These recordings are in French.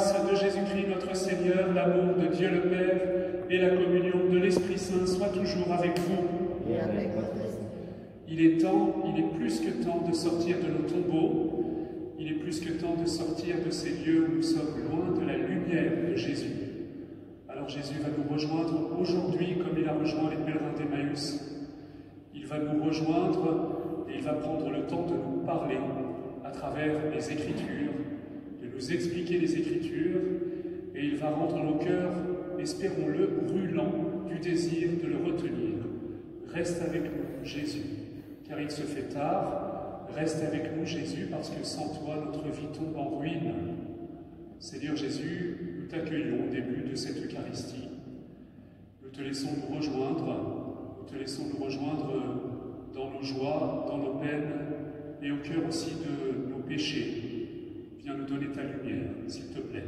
grâce de Jésus-Christ notre Seigneur, l'amour de Dieu le Père et la communion de l'Esprit Saint soient toujours avec vous. Et avec votre esprit. Il est plus que temps de sortir de nos tombeaux, il est plus que temps de sortir de ces lieux où nous sommes loin de la lumière de Jésus. Alors Jésus va nous rejoindre aujourd'hui comme il a rejoint les pèlerins d'Emmaüs. Il va nous rejoindre et il va prendre le temps de nous parler à travers les Écritures, de nous expliquer les Écritures, et il va rendre nos cœurs, espérons-le, brûlants du désir de le retenir. Reste avec nous, Jésus, car il se fait tard. Reste avec nous, Jésus, parce que sans toi, notre vie tombe en ruine. Seigneur Jésus, nous t'accueillons au début de cette Eucharistie. Nous te laissons nous rejoindre, dans nos joies, dans nos peines, et au cœur aussi de nos péchés. Viens nous donner ta lumière, s'il te plaît.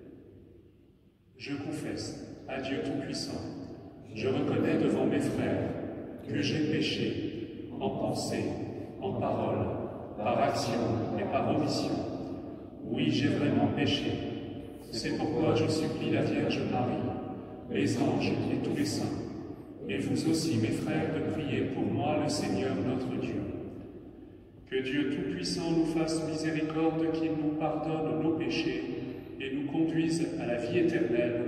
Je confesse à Dieu Tout-Puissant, je reconnais devant mes frères que j'ai péché en pensée, en parole, par action et par omission. Oui, j'ai vraiment péché. C'est pourquoi je supplie la Vierge Marie, les anges et tous les saints, et vous aussi, mes frères, de prier pour moi, le Seigneur notre Dieu. Que Dieu Tout-Puissant nous fasse miséricorde, qu'il nous pardonne nos péchés et nous conduise à la vie éternelle.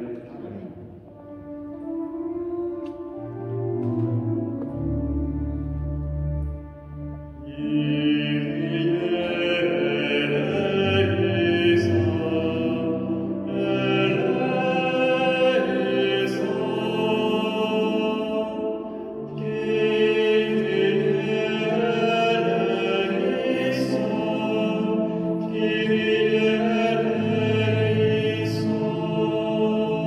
Kyrie eleison.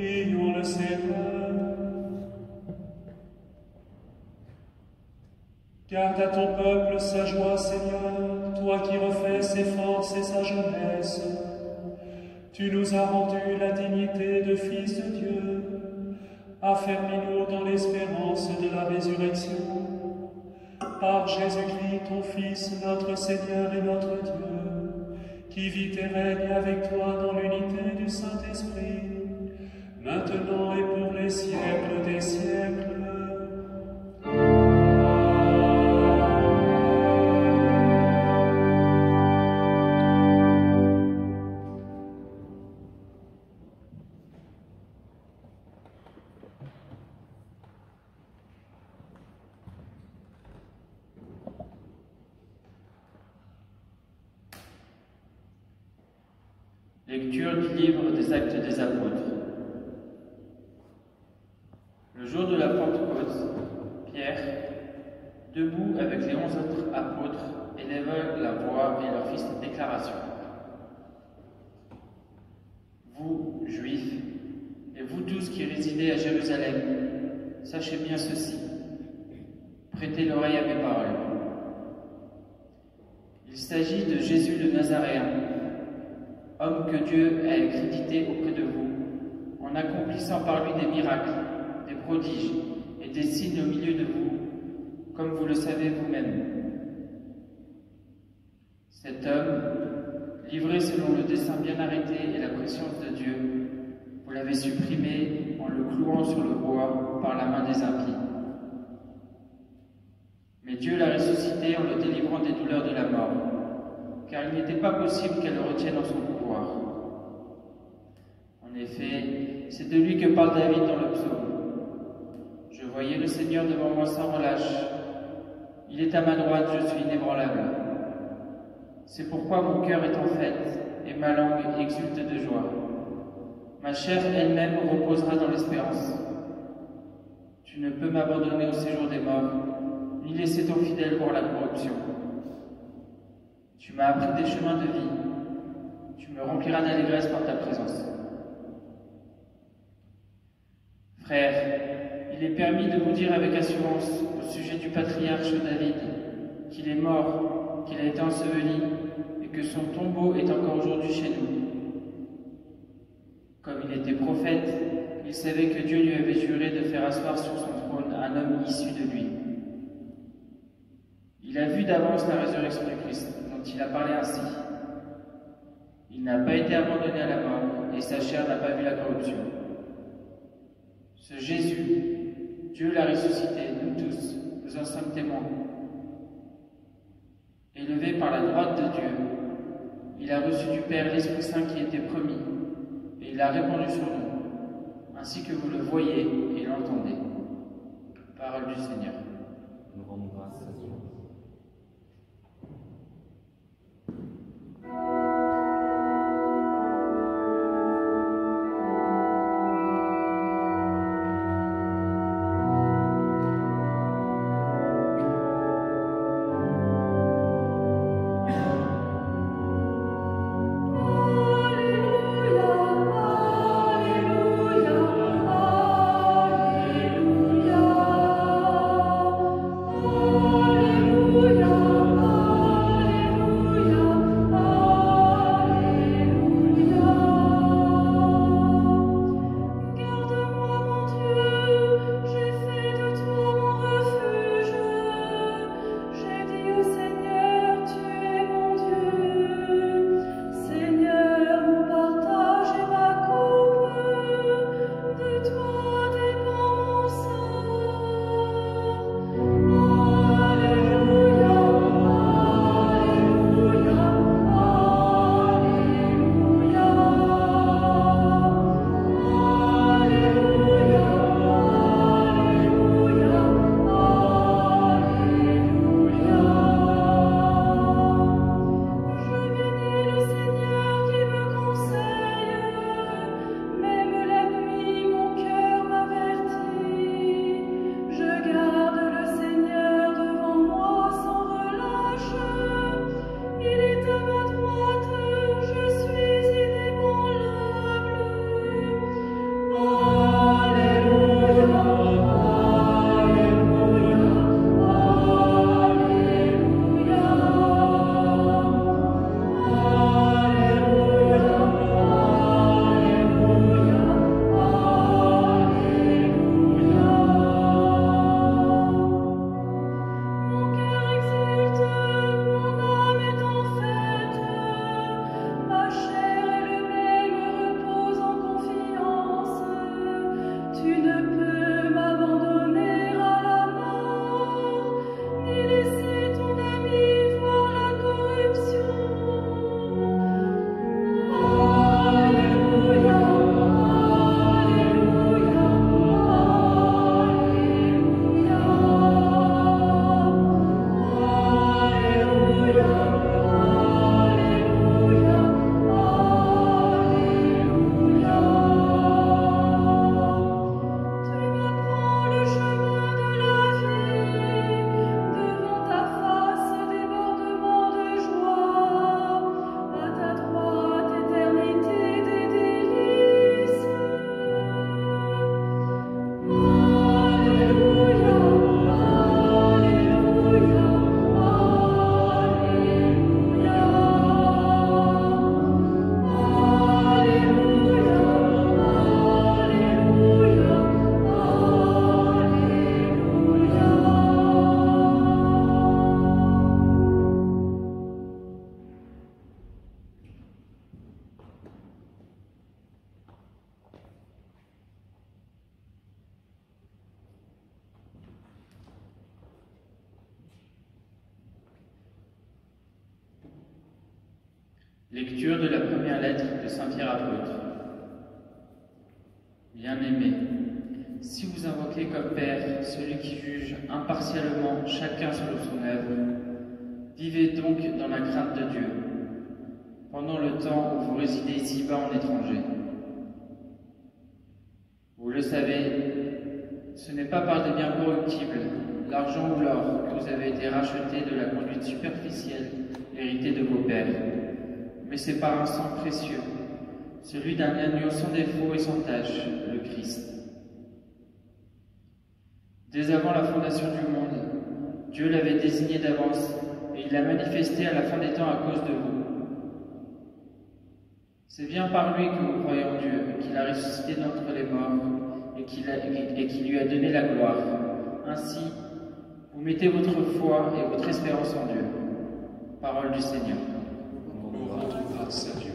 Prions le Seigneur. Garde à ton peuple sa joie, Seigneur, toi qui refais ses forces et sa jeunesse. Tu nous as rendu la dignité de fils de Dieu. Affermis-nous dans l'espérance de la résurrection. Par Jésus-Christ, ton Fils, notre Seigneur et notre Dieu, qui vit et règne avec toi dans l'unité du Saint-Esprit, maintenant et pour les siècles des siècles. Lecture du livre des Actes des Apôtres. Le jour de la Pentecôte, Pierre, debout avec les 11 autres apôtres, éleva la voix et leur fit cette déclaration. Vous, Juifs, et vous tous qui résidez à Jérusalem, sachez bien ceci. Prêtez l'oreille à mes paroles. Il s'agit de Jésus de Nazaréen, homme que Dieu a crédité auprès de vous, en accomplissant par lui des miracles, des prodiges et des signes au milieu de vous, comme vous le savez vous-même. Cet homme, livré selon le dessein bien arrêté et la préscience de Dieu, vous l'avez supprimé en le clouant sur le bois par la main des impies. Mais Dieu l'a ressuscité en le délivrant des douleurs de la mort, car il n'était pas possible qu'elle le retienne en son pouvoir. En effet, c'est de lui que parle David dans le psaume. Je voyais le Seigneur devant moi sans relâche. Il est à ma droite, je suis inébranlable. C'est pourquoi mon cœur est en fête et ma langue exulte de joie. Ma chair elle-même reposera dans l'espérance. Tu ne peux m'abandonner au séjour des morts, ni laisser ton fidèle voir la corruption. Tu m'as appris des chemins de vie. Tu me rempliras d'allégresse par ta présence. Frères, il est permis de vous dire avec assurance au sujet du patriarche David qu'il est mort, qu'il a été enseveli et que son tombeau est encore aujourd'hui chez nous. Comme il était prophète, il savait que Dieu lui avait juré de faire asseoir sur son trône un homme issu de lui. Il a vu d'avance la résurrection du Christ, dont il a parlé ainsi. Il n'a pas été abandonné à la mort, et sa chair n'a pas vu la corruption. Ce Jésus, Dieu l'a ressuscité, nous tous, nous en sommes témoins. Élevé par la droite de Dieu, il a reçu du Père l'Esprit Saint qui était promis, et il l'a répandu sur nous, ainsi que vous le voyez et l'entendez. Parole du Seigneur. Nous rendons grâce à Dieu. Alléluia. Lecture de la première lettre de Saint Pierre apôtre. Bien-aimés, si vous invoquez comme Père celui qui juge impartialement chacun selon son œuvre, vivez donc dans la crainte de Dieu, pendant le temps où vous résidez ici-bas en étranger. Vous le savez, ce n'est pas par des biens corruptibles, l'argent ou l'or, que vous avez été rachetés de la conduite superficielle héritée de vos pères, mais c'est par un sang précieux, celui d'un agneau sans défaut et sans tache, le Christ. Dès avant la fondation du monde, Dieu l'avait désigné d'avance et il l'a manifesté à la fin des temps à cause de vous. C'est bien par lui que vous croyez en Dieu, qu'il a ressuscité d'entre les morts et qu'il lui a donné la gloire. Ainsi, vous mettez votre foi et votre espérance en Dieu. Parole du Seigneur. Nous rendons grâce à Dieu.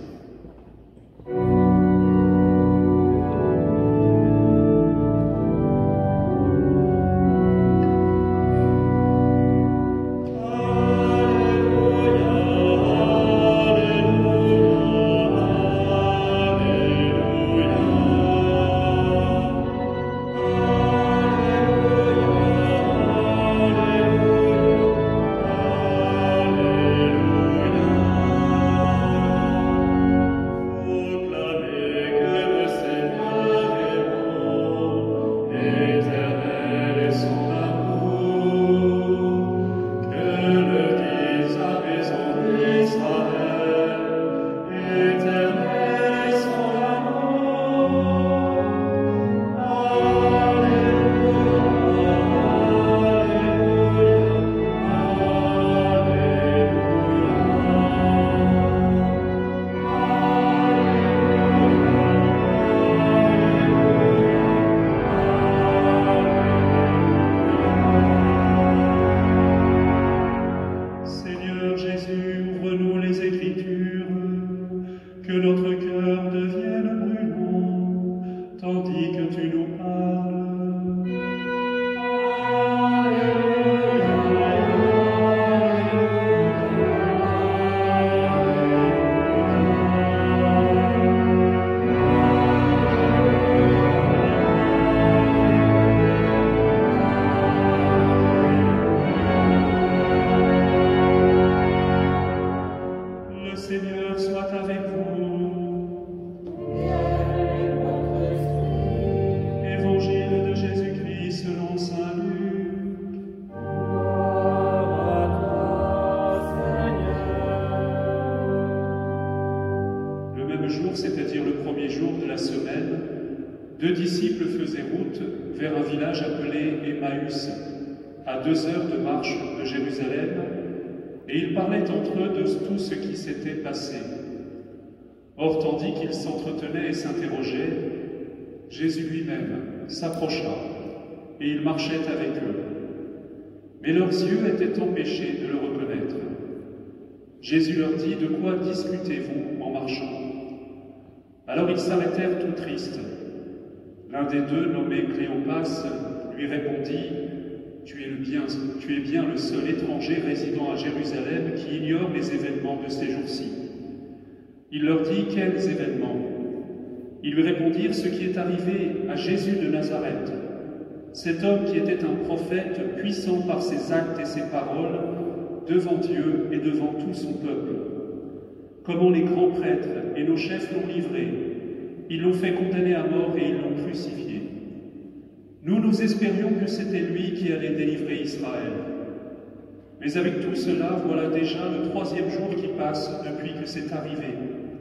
C'est-à-dire le premier jour de la semaine, deux disciples faisaient route vers un village appelé Emmaüs, à 2 heures de marche de Jérusalem, et ils parlaient entre eux de tout ce qui s'était passé. Or, tandis qu'ils s'entretenaient et s'interrogeaient, Jésus lui-même s'approcha, et il marchait avec eux. Mais leurs yeux étaient empêchés de le reconnaître. Jésus leur dit, « De quoi discutez-vous en marchant ?» Alors ils s'arrêtèrent tout tristes. L'un des deux, nommé Cléopas, lui répondit, « Tu es bien le seul étranger résidant à Jérusalem qui ignore les événements de ces jours-ci. » Il leur dit, « Quels événements ?» Ils lui répondirent, « Ce qui est arrivé à Jésus de Nazareth, cet homme qui était un prophète puissant par ses actes et ses paroles, devant Dieu et devant tout son peuple. Comment les grands prêtres et nos chefs l'ont livré, ils l'ont fait condamner à mort et ils l'ont crucifié. Nous espérions que c'était lui qui allait délivrer Israël. Mais avec tout cela, voilà déjà le 3e jour qui passe depuis que c'est arrivé.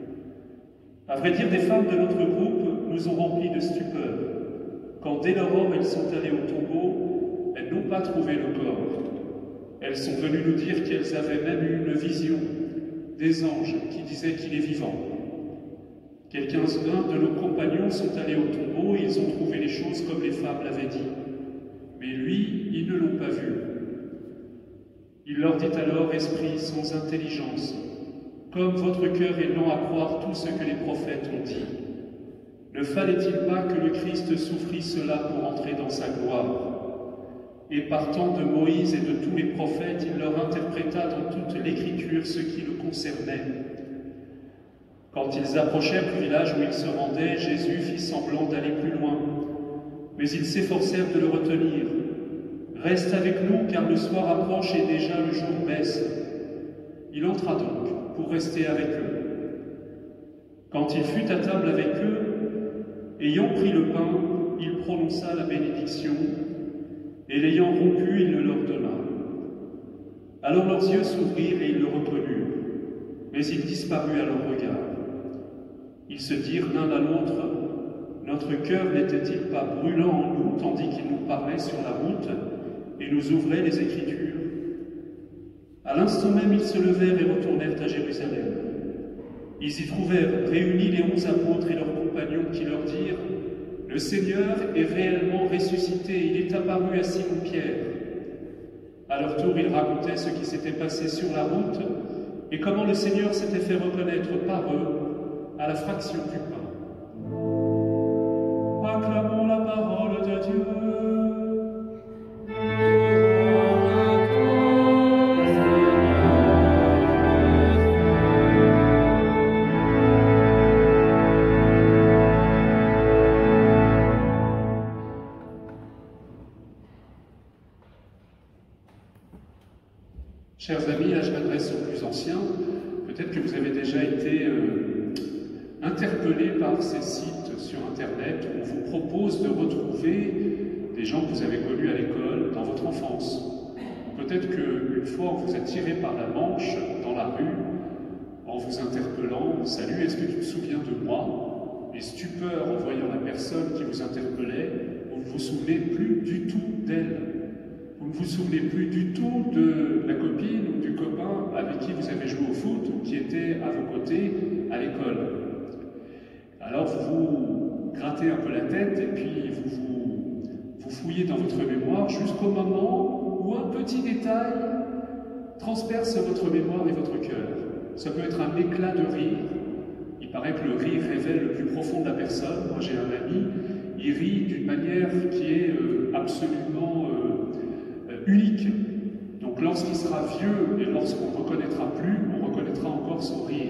À vrai dire, des femmes de notre groupe nous ont remplis de stupeur, quand dès l'aurore elles sont allées au tombeau, elles n'ont pas trouvé le corps. Elles sont venues nous dire qu'elles avaient même eu une vision, des anges qui disaient qu'il est vivant. Quelques-uns de nos compagnons sont allés au tombeau et ils ont trouvé les choses comme les femmes l'avaient dit. Mais lui, ils ne l'ont pas vu. Il leur dit alors, esprits sans intelligence, comme votre cœur est lent à croire tout ce que les prophètes ont dit. Ne fallait-il pas que le Christ souffrit cela pour entrer dans sa gloire ? Et partant de Moïse et de tous les prophètes, il leur interpréta dans toute l'Écriture ce qui le concernait. Quand ils approchèrent du village où ils se rendaient, Jésus fit semblant d'aller plus loin. Mais ils s'efforcèrent de le retenir. « Reste avec nous, car le soir approche et déjà le jour baisse. » Il entra donc pour rester avec eux. Quand il fut à table avec eux, ayant pris le pain, il prononça la bénédiction, et l'ayant rompu, il le leur donna. Alors leurs yeux s'ouvrirent et ils le reconnurent, mais il disparut à leur regard. Ils se dirent l'un à l'autre, « Notre cœur n'était-il pas brûlant en nous, tandis qu'il nous parlait sur la route et nous ouvrait les Écritures ?» À l'instant même, ils se levèrent et retournèrent à Jérusalem. Ils y trouvèrent réunis les 11 apôtres et leurs compagnons qui leur dirent, « Le Seigneur est réellement ressuscité, il est apparu à Simon-Pierre. » À leur tour, ils racontaient ce qui s'était passé sur la route et comment le Seigneur s'était fait reconnaître par eux à la fraction du pain. Acclamons la parole de Dieu. Chers amis, là je m'adresse aux plus anciens. Peut-être que vous avez déjà été interpellés par ces sites sur Internet où on vous propose de retrouver des gens que vous avez connus à l'école, dans votre enfance. Peut-être qu'une fois on vous a tiré par la manche dans la rue en vous interpellant « Salut, est-ce que tu te souviens de moi ?» Et stupeur en voyant la personne qui vous interpellait, vous ne vous souvenez plus du tout d'elle. Vous ne vous souvenez plus du tout de la copine ou du copain avec qui vous avez joué au foot ou qui était à vos côtés à l'école. Alors vous grattez un peu la tête et puis vous fouillez dans votre mémoire jusqu'au moment où un petit détail transperce votre mémoire et votre cœur. Ça peut être un éclat de rire. Il paraît que le rire révèle le plus profond de la personne. Moi j'ai un ami, il rit d'une manière qui est absolument unique. Donc lorsqu'il sera vieux et lorsqu'on ne reconnaîtra plus, on reconnaîtra encore son rire.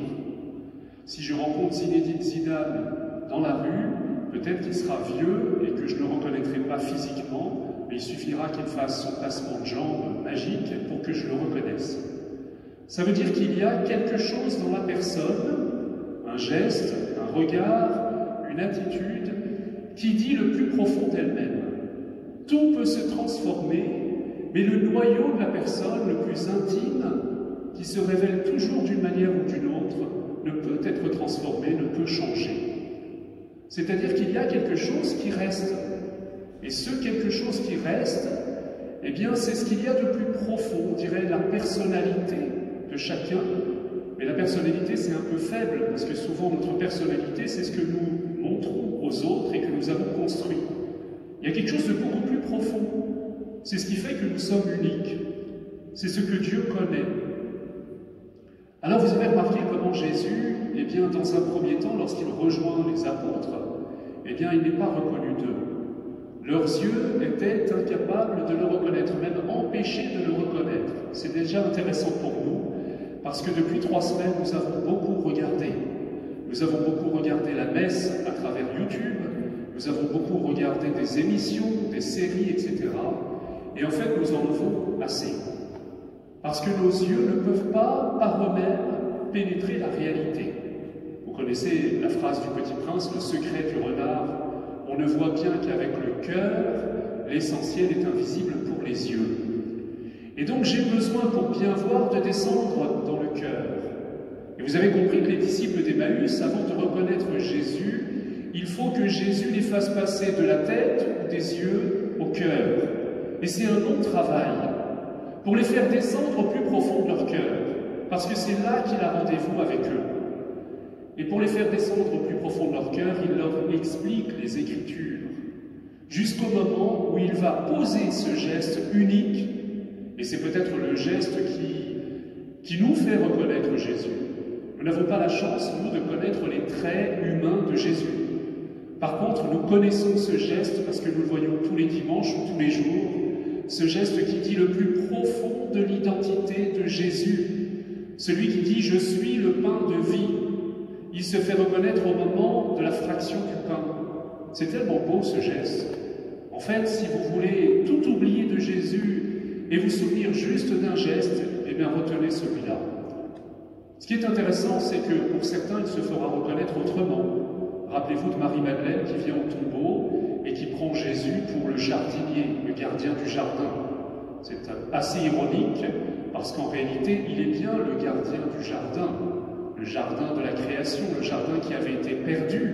Si je rencontre Zinedine Zidane dans la rue, peut-être qu'il sera vieux et que je ne le reconnaîtrai pas physiquement, mais il suffira qu'il fasse son passement de jambes magique pour que je le reconnaisse. Ça veut dire qu'il y a quelque chose dans la personne, un geste, un regard, une attitude, qui dit le plus profond d'elle-même. Tout peut se transformer, mais le noyau de la personne, le plus intime, qui se révèle toujours d'une manière ou d'une autre, ne peut être transformé, ne peut changer. C'est-à-dire qu'il y a quelque chose qui reste. Et ce quelque chose qui reste, eh bien, c'est ce qu'il y a de plus profond, on dirait la personnalité de chacun. Mais la personnalité, c'est un peu faible, parce que souvent notre personnalité, c'est ce que nous montrons aux autres et que nous avons construit. Il y a quelque chose de beaucoup plus profond. C'est ce qui fait que nous sommes uniques. C'est ce que Dieu connaît. Alors vous avez remarqué comment Jésus, eh bien, dans un premier temps, lorsqu'il rejoint les apôtres, eh bien, il n'est pas reconnu d'eux. Leurs yeux étaient incapables de le reconnaître, même empêchés de le reconnaître. C'est déjà intéressant pour nous, parce que depuis 3 semaines, nous avons beaucoup regardé. Nous avons beaucoup regardé la messe à travers YouTube, nous avons beaucoup regardé des émissions, des séries, etc. Et en fait, nous en avons assez. Parce que nos yeux ne peuvent pas, par eux-mêmes, pénétrer la réalité. Vous connaissez la phrase du Petit Prince, le secret du renard. On ne voit bien qu'avec le cœur, l'essentiel est invisible pour les yeux. Et donc j'ai besoin, pour bien voir, de descendre dans le cœur. Et vous avez compris que les disciples d'Emmaüs, avant de reconnaître Jésus, il faut que Jésus les fasse passer de la tête ou des yeux au cœur. Et c'est un long travail pour les faire descendre au plus profond de leur cœur, parce que c'est là qu'il a rendez-vous avec eux. Et pour les faire descendre au plus profond de leur cœur, il leur explique les Écritures, jusqu'au moment où il va poser ce geste unique, et c'est peut-être le geste qui nous fait reconnaître Jésus. Nous n'avons pas la chance, nous, de connaître les traits humains de Jésus. Par contre, nous connaissons ce geste parce que nous le voyons tous les dimanches ou tous les jours, ce geste qui dit le plus profond de l'identité de Jésus, celui qui dit « Je suis le pain de vie ». il se fait reconnaître au moment de la fraction du pain. C'est tellement beau ce geste. En fait, si vous voulez tout oublier de Jésus et vous souvenir juste d'un geste, eh bien retenez celui-là. Ce qui est intéressant, c'est que pour certains, il se fera reconnaître autrement. Rappelez-vous de Marie-Madeleine qui vient au tombeau et qui prend Jésus pour le jardinier, le gardien du jardin. C'est assez ironique parce qu'en réalité, il est bien le gardien du jardin, le jardin de la création, le jardin qui avait été perdu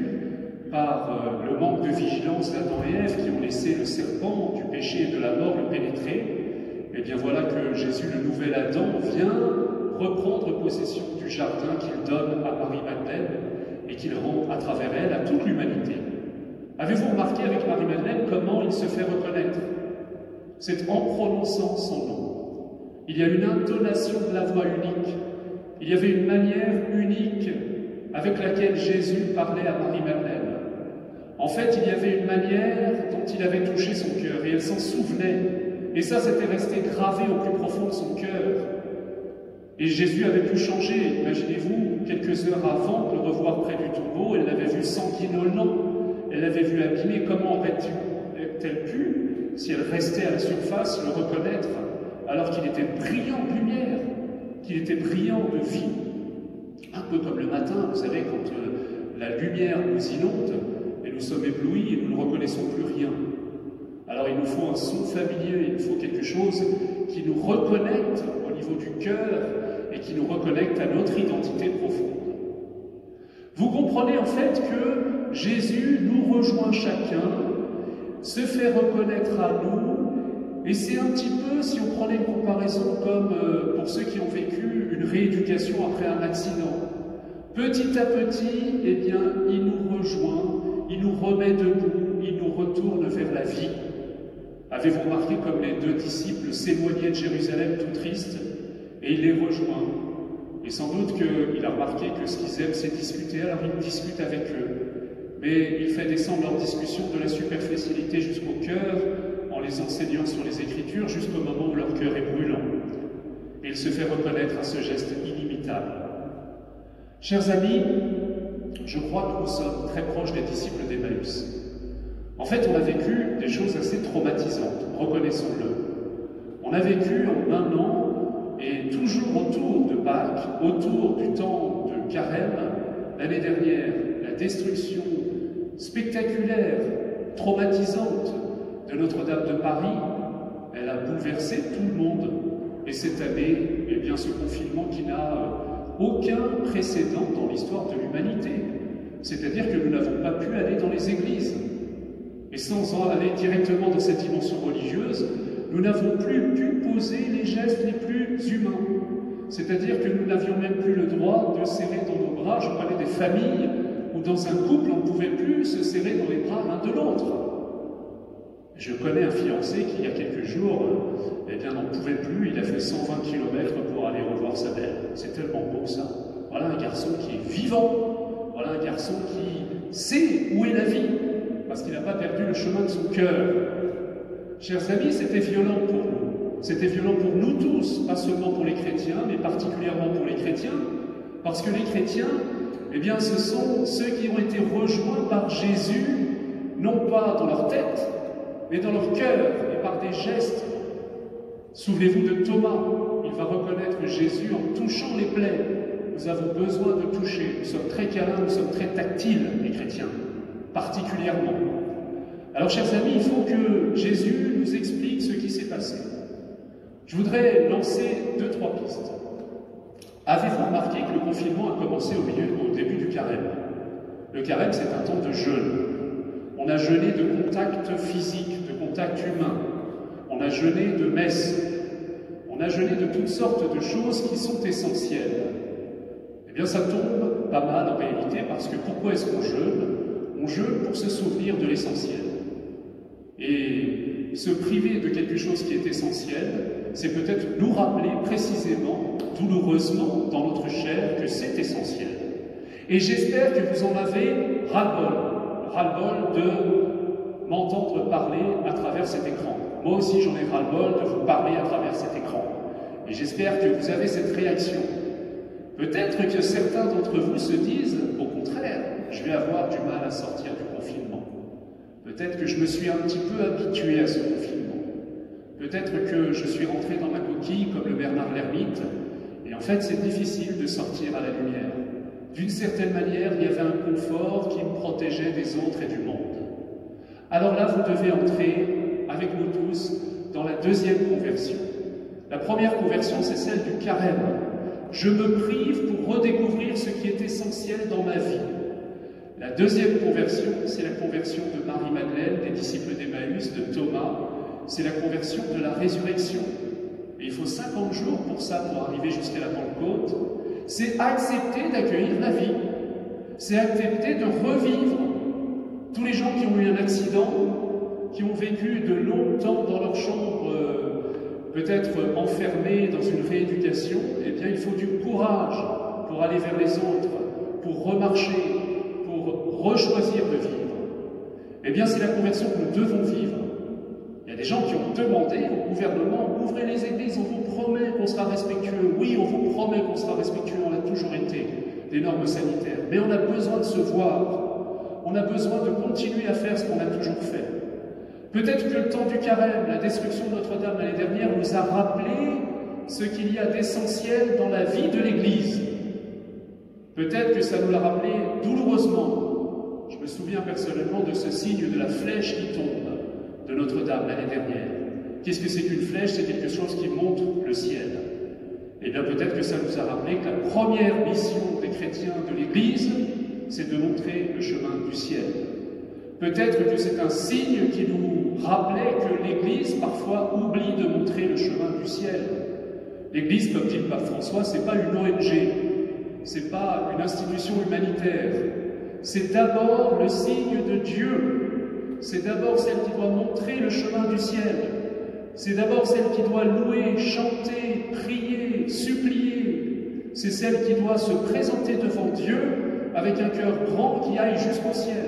par le manque de vigilance d'Adam et Ève qui ont laissé le serpent du péché et de la mort le pénétrer. Et bien voilà que Jésus, le nouvel Adam, vient reprendre possession du jardin qu'il donne à Marie-Madeleine et qu'il rend à travers elle à toute l'humanité. Avez-vous remarqué avec Marie-Madeleine comment il se fait reconnaître? C'est en prononçant son nom. Il y a une intonation de la voix unique. Il y avait une manière unique avec laquelle Jésus parlait à Marie-Madeleine. En fait, il y avait une manière dont il avait touché son cœur et elle s'en souvenait. Et ça, c'était resté gravé au plus profond de son cœur. Et Jésus avait pu changer. Imaginez-vous, quelques heures avant de le revoir près du tombeau, elle l'avait vu sanguinolent, elle l'avait vu abîmé. Comment aurait-elle pu, si elle restait à la surface, le reconnaître, alors qu'il était brillant de lumière, qu'il était brillant de vie? Un peu comme le matin, vous savez, quand la lumière nous inonde, et nous sommes éblouis et nous ne reconnaissons plus rien. Alors il nous faut un son familier, il nous faut quelque chose qui nous reconnecte au niveau du cœur et qui nous reconnecte à notre identité profonde. Vous comprenez en fait que Jésus nous rejoint chacun, se fait reconnaître à nous, et c'est un petit peu, si on prenait une comparaison comme pour ceux qui ont vécu une rééducation après un accident. Petit à petit, eh bien, il nous rejoint, il nous remet debout, il nous retourne vers la vie. Avez-vous remarqué comme les deux disciples s'éloignaient de Jérusalem tout tristes, et il les rejoint. Et sans doute qu'il a remarqué que ce qu'ils aiment, c'est discuter, alors il discute avec eux. Mais il fait descendre leur discussion de la superficialité jusqu'au cœur, en les enseignant sur les Écritures, jusqu'au moment où leur cœur est brûlant. Et il se fait reconnaître à ce geste inimitable. Chers amis, je crois que nous sommes très proches des disciples d'Emmaüs. En fait, on a vécu des choses assez traumatisantes, reconnaissons-le. On a vécu en un an, et toujours autour de Pâques, autour du temps de Carême, l'année dernière, la destruction spectaculaire, traumatisante de Notre-Dame de Paris, elle a bouleversé tout le monde. Et cette année, eh bien, ce confinement qui n'a aucun précédent dans l'histoire de l'humanité. C'est-à-dire que nous n'avons pas pu aller dans les églises. Et sans en aller directement dans cette dimension religieuse, nous n'avons plus pu poser les gestes les plus humains. C'est-à-dire que nous n'avions même plus le droit de serrer dans nos bras. Je parlais des familles où dans un couple, on ne pouvait plus se serrer dans les bras l'un de l'autre. Je connais un fiancé qui, il y a quelques jours, eh bien, n'en pouvait plus. Il a fait 120 km pour aller revoir sa belle. C'est tellement beau, ça. Voilà un garçon qui est vivant. Voilà un garçon qui sait où est la vie, parce qu'il n'a pas perdu le chemin de son cœur. Chers amis, c'était violent pour nous. C'était violent pour nous tous, pas seulement pour les chrétiens, mais particulièrement pour les chrétiens, parce que les chrétiens, eh bien, ce sont ceux qui ont été rejoints par Jésus, non pas dans leur tête, mais dans leur cœur et par des gestes. Souvenez-vous de Thomas, il va reconnaître Jésus en touchant les plaies. Nous avons besoin de toucher, nous sommes très câlins, nous sommes très tactiles, les chrétiens, particulièrement. Alors, chers amis, il faut que Jésus nous explique ce qui s'est passé. Je voudrais lancer 2-3 pistes. Avez-vous remarqué que le confinement a commencé au début du carême? Le carême, c'est un temps de jeûne. On a jeûné de contact physique, de contact humain. On a jeûné de messe. On a jeûné de toutes sortes de choses qui sont essentielles. Eh bien, ça tombe pas mal en réalité, parce que pourquoi est-ce qu'on jeûne? On jeûne pour se souvenir de l'essentiel. Et se priver de quelque chose qui est essentiel, c'est peut-être nous rappeler précisément, douloureusement, dans notre chair, que c'est essentiel. Et j'espère que vous en avez ras-le-bol de m'entendre parler à travers cet écran. Moi aussi, j'en ai ras-le-bol de vous parler à travers cet écran. Et j'espère que vous avez cette réaction. Peut-être que certains d'entre vous se disent, au contraire, je vais avoir du mal à sortir du confinement. Peut-être que je me suis un petit peu habitué à ce confinement. Peut-être que je suis rentré dans ma coquille comme le Bernard l'ermite, et en fait c'est difficile de sortir à la lumière. D'une certaine manière, il y avait un confort qui me protégeait des autres et du monde. Alors là, vous devez entrer, avec nous tous, dans la deuxième conversion. La première conversion, c'est celle du carême. Je me prive pour redécouvrir ce qui est essentiel dans ma vie. La deuxième conversion, c'est la conversion de Marie-Madeleine, des disciples d'Emmaüs, de Thomas. C'est la conversion de la résurrection. Et il faut 50 jours pour ça, pour arriver jusqu'à la Pentecôte. C'est accepter d'accueillir la vie. C'est accepter de revivre. Tous les gens qui ont eu un accident, qui ont vécu de longs temps dans leur chambre, peut-être enfermés dans une rééducation, eh bien il faut du courage pour aller vers les autres, pour remarcher, pour rechoisir de vivre. Eh bien c'est la conversion que nous devons vivre. Il y a des gens qui ont demandé au gouvernement, ouvrez les églises, on vous promet qu'on sera respectueux. Oui, on vous promet qu'on sera respectueux, on l'a toujours été, des normes sanitaires. Mais on a besoin de se voir, on a besoin de continuer à faire ce qu'on a toujours fait. Peut-être que le temps du carême, la destruction de Notre-Dame l'année dernière, nous a rappelé ce qu'il y a d'essentiel dans la vie de l'Église. Peut-être que ça nous l'a rappelé douloureusement. Je me souviens personnellement de ce signe de la flèche qui tombe de Notre-Dame l'année dernière. Qu'est-ce que c'est qu'une flèche? C'est quelque chose qui montre le ciel. Et bien peut-être que ça nous a rappelé que la première mission des chrétiens de l'Église, c'est de montrer le chemin du ciel. Peut-être que c'est un signe qui nous rappelait que l'Église parfois oublie de montrer le chemin du ciel. L'Église, comme dit le pape François, c'est pas une ONG, c'est pas une institution humanitaire. C'est d'abord le signe de Dieu. C'est d'abord celle qui doit montrer le chemin du ciel. C'est d'abord celle qui doit louer, chanter, prier, supplier. C'est celle qui doit se présenter devant Dieu avec un cœur grand qui aille jusqu'au ciel.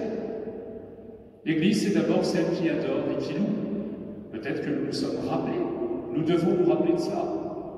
L'Église, c'est d'abord celle qui adore et qui loue. Peut-être que nous nous sommes rappelés. Nous devons nous rappeler de cela.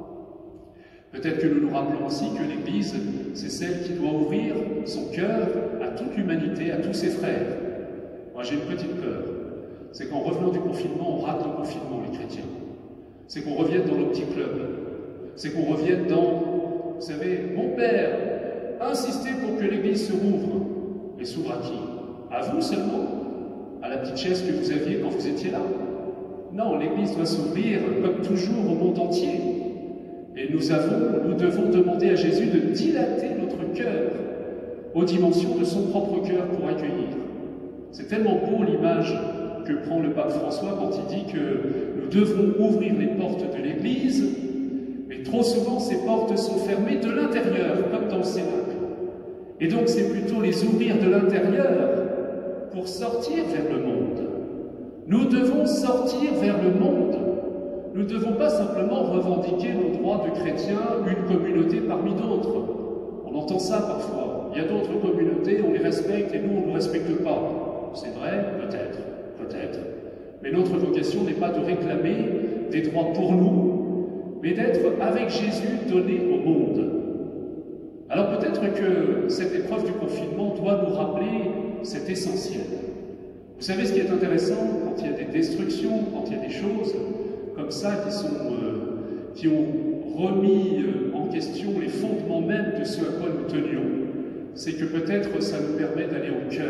Peut-être que nous nous rappelons aussi que l'Église, c'est celle qui doit ouvrir son cœur à toute l'humanité, à tous ses frères. Moi, j'ai une petite peur. C'est qu'en revenant du confinement, on rate le confinement, les chrétiens. C'est qu'on revienne dans nos petits clubs. C'est qu'on revienne dans, vous savez, mon père, insistez pour que l'Église se rouvre. Et s'ouvre à qui? À vous seulement? À la petite chaise que vous aviez quand vous étiez là? Non, l'Église doit s'ouvrir, comme toujours, au monde entier. Et nous devons demander à Jésus de dilater notre cœur aux dimensions de son propre cœur pour accueillir. C'est tellement beau l'image que prend le pape François quand il dit que nous devons ouvrir les portes de l'Église, mais trop souvent ces portes sont fermées de l'intérieur, comme dans le cénacle. Et donc c'est plutôt les ouvrir de l'intérieur pour sortir vers le monde. Nous devons sortir vers le monde. Nous ne devons pas simplement revendiquer nos droits de chrétiens, une communauté parmi d'autres. On entend ça parfois. Il y a d'autres communautés, on les respecte et nous on ne nous respecte pas. C'est vrai? Peut-être. Peut-être. Mais notre vocation n'est pas de réclamer des droits pour nous, mais d'être avec Jésus donné au monde. Alors peut-être que cette épreuve du confinement doit nous rappeler cet essentiel. Vous savez ce qui est intéressant quand il y a des destructions, quand il y a des choses comme ça qui ont remis en question les fondements même de ce à quoi nous tenions, c'est que peut-être ça nous permet d'aller au cœur.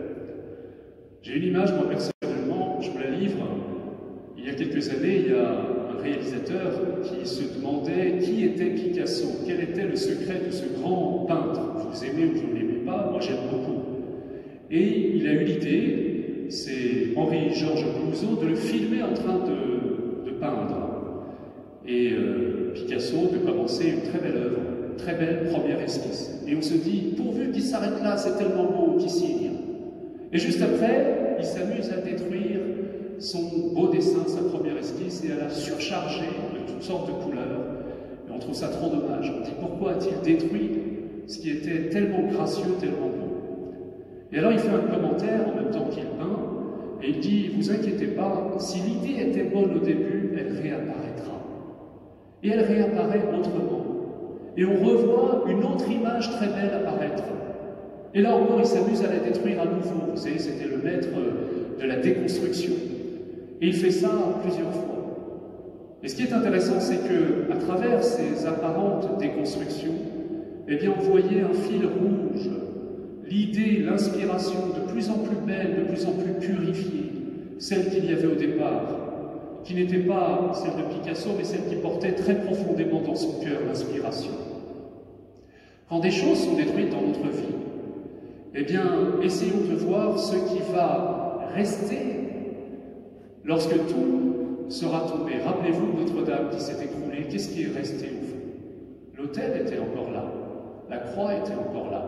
J'ai une image, moi personnellement, je vous la livre. Il y a quelques années, il y a un réalisateur qui se demandait qui était Picasso, quel était le secret de ce grand peintre. Vous aimez ou vous ne l'aimez pas, moi j'aime beaucoup. Et il a eu l'idée, c'est Henri-Georges Clouzot, de le filmer en train de peindre. Et Picasso de commencer une très belle œuvre, une très belle première esquisse. Et on se dit, pourvu qu'il s'arrête là, c'est tellement beau qu'il signe. Et juste après, il s'amuse à détruire son beau dessin, sa première esquisse, et à la surcharger de toutes sortes de couleurs. Et on trouve ça trop dommage. On dit, pourquoi a-t-il détruit ce qui était tellement gracieux, tellement beau? Et alors il fait un commentaire en même temps qu'il peint, et il dit, vous inquiétez pas, si l'idée était bonne au début, elle réapparaîtra. Et elle réapparaît autrement. Et on revoit une autre image très belle apparaître. Et là encore, il s'amuse à la détruire à nouveau. Vous savez, c'était le maître de la déconstruction. Et il fait ça plusieurs fois. Et ce qui est intéressant, c'est qu'à travers ces apparentes déconstructions, eh bien, on voyait un fil rouge, l'idée, l'inspiration de plus en plus belle, de plus en plus purifiée, celle qu'il y avait au départ, qui n'était pas celle de Picasso, mais celle qui portait très profondément dans son cœur l'inspiration. Quand des choses sont détruites dans notre vie, eh bien, essayons de voir ce qui va rester lorsque tout sera tombé. Rappelez-vous Notre-Dame qui s'est écroulée, qu'est-ce qui est resté au fond? L'autel était encore là, la croix était encore là,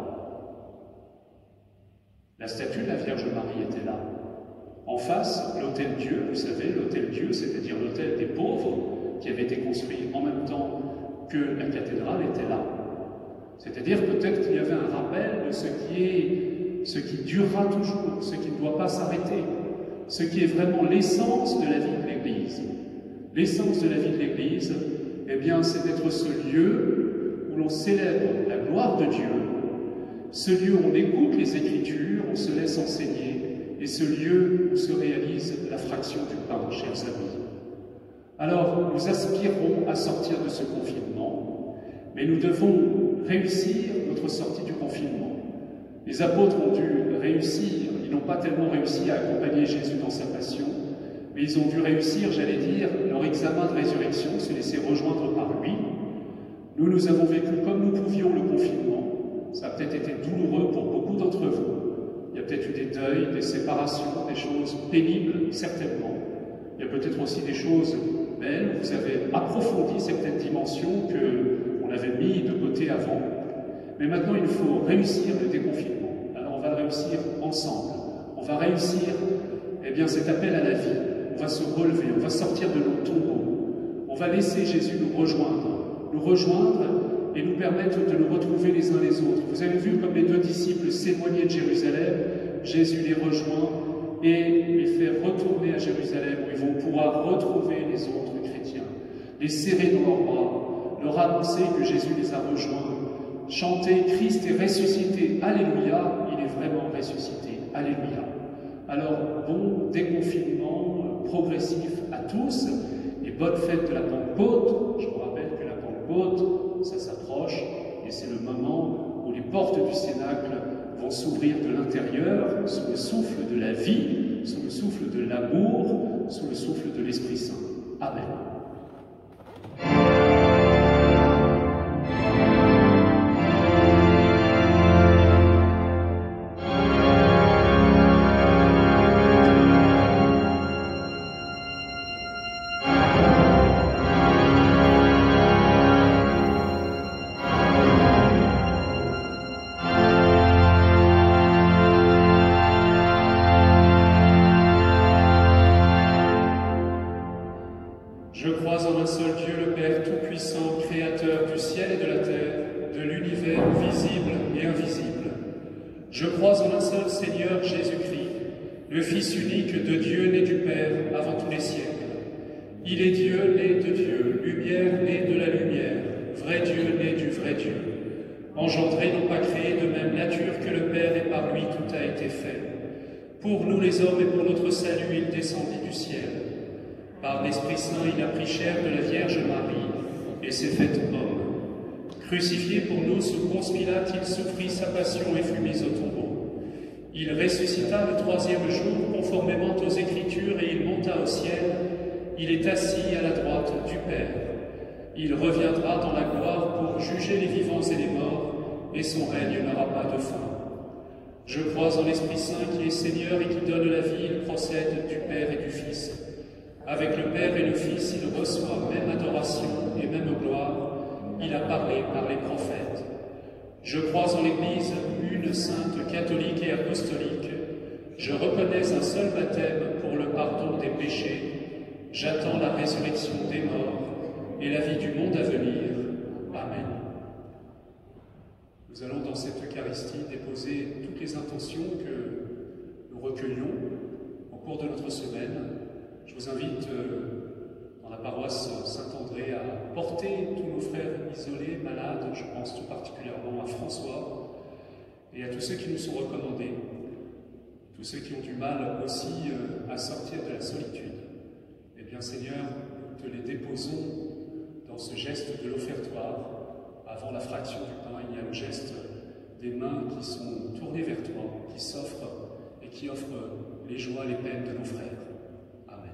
la statue de la Vierge Marie était là. En face, l'Hôtel-Dieu, vous savez, l'Hôtel-Dieu, c'est-à-dire l'hôtel des pauvres, qui avait été construit en même temps que la cathédrale, était là. C'est-à-dire peut-être qu'il y avait un rappel de ce qui durera toujours, ce qui ne doit pas s'arrêter, ce qui est vraiment l'essence de la vie de l'Église. L'essence de la vie de l'Église, eh bien, c'est d'être ce lieu où l'on célèbre la gloire de Dieu, ce lieu où on écoute les Écritures, on se laisse enseigner, et ce lieu où se réalise la fraction du pain, chers amis. Alors, nous aspirons à sortir de ce confinement, mais nous devons réussir notre sortie du confinement. Les apôtres ont dû réussir, ils n'ont pas tellement réussi à accompagner Jésus dans sa passion, mais ils ont dû réussir, j'allais dire, leur examen de résurrection, se laisser rejoindre par lui. Nous avons vécu comme nous pouvions le confinement. Ça a peut-être été douloureux pour beaucoup d'entre vous. Il y a peut-être eu des deuils, des séparations, des choses pénibles, certainement. Il y a peut-être aussi des choses belles. Vous avez approfondi certaines dimensions qu'on avait mis de côté avant. Mais maintenant, il faut réussir le déconfinement. Alors, on va le réussir ensemble. On va réussir, eh bien, cet appel à la vie. On va se relever, on va sortir de nos tombeaux. On va laisser Jésus nous rejoindre et nous permettre de nous retrouver les uns les autres. Vous avez vu comme les deux disciples s'éloignaient de Jérusalem, Jésus les rejoint et les fait retourner à Jérusalem où ils vont pouvoir retrouver les autres chrétiens, les serrer dans leurs bras, leur annoncer que Jésus les a rejoints, chanter Christ est ressuscité, Alléluia, il est vraiment ressuscité, Alléluia. Alors, bon déconfinement progressif à tous et bonne fête de la Pentecôte. Je vous rappelle que la Pentecôte, ça s'approche et c'est le moment où les portes du Cénacle vont s'ouvrir de l'intérieur sous le souffle de la vie, sous le souffle de l'amour, sous le souffle de l'Esprit Saint. Amen. Je crois en un seul Dieu, le Père Tout-Puissant, Créateur du ciel et de la terre, de l'univers visible et invisible. Je crois en un seul Seigneur Jésus-Christ, le Fils unique de Dieu né du Père avant tous les siècles. Il est Dieu né de Dieu, lumière née de la lumière, vrai Dieu né du vrai Dieu. Engendré, non pas créé, de même nature que le Père, et par lui tout a été fait. Pour nous les hommes et pour notre salut, il descendit du ciel. Par l'Esprit Saint, il a pris chair de la Vierge Marie et s'est fait homme. Crucifié pour nous sous Ponce Pilate, il souffrit sa passion et fut mis au tombeau. Il ressuscita le troisième jour conformément aux Écritures et il monta au ciel. Il est assis à la droite du Père. Il reviendra dans la gloire pour juger les vivants et les morts, et son règne n'aura pas de fin. Je crois en l'Esprit Saint qui est Seigneur et qui donne la vie, il procède du Père et du Fils. Avec le Père et le Fils, il reçoit même adoration et même gloire. Il a parlé par les prophètes. Je crois en l'Église, une sainte, catholique et apostolique. Je reconnais un seul baptême pour le pardon des péchés. J'attends la résurrection des morts et la vie du monde à venir. Amen. Nous allons dans cette Eucharistie déposer toutes les intentions que nous recueillons au cours de notre semaine. Je vous invite dans la paroisse Saint-André à porter tous nos frères isolés, malades, je pense tout particulièrement à François, et à tous ceux qui nous sont recommandés, tous ceux qui ont du mal aussi à sortir de la solitude. Eh bien, Seigneur, nous te les déposons dans ce geste de l'offertoire. Avant la fraction du pain, il y a le geste des mains qui sont tournées vers toi, qui s'offrent et qui offrent les joies, les peines de nos frères. Amen.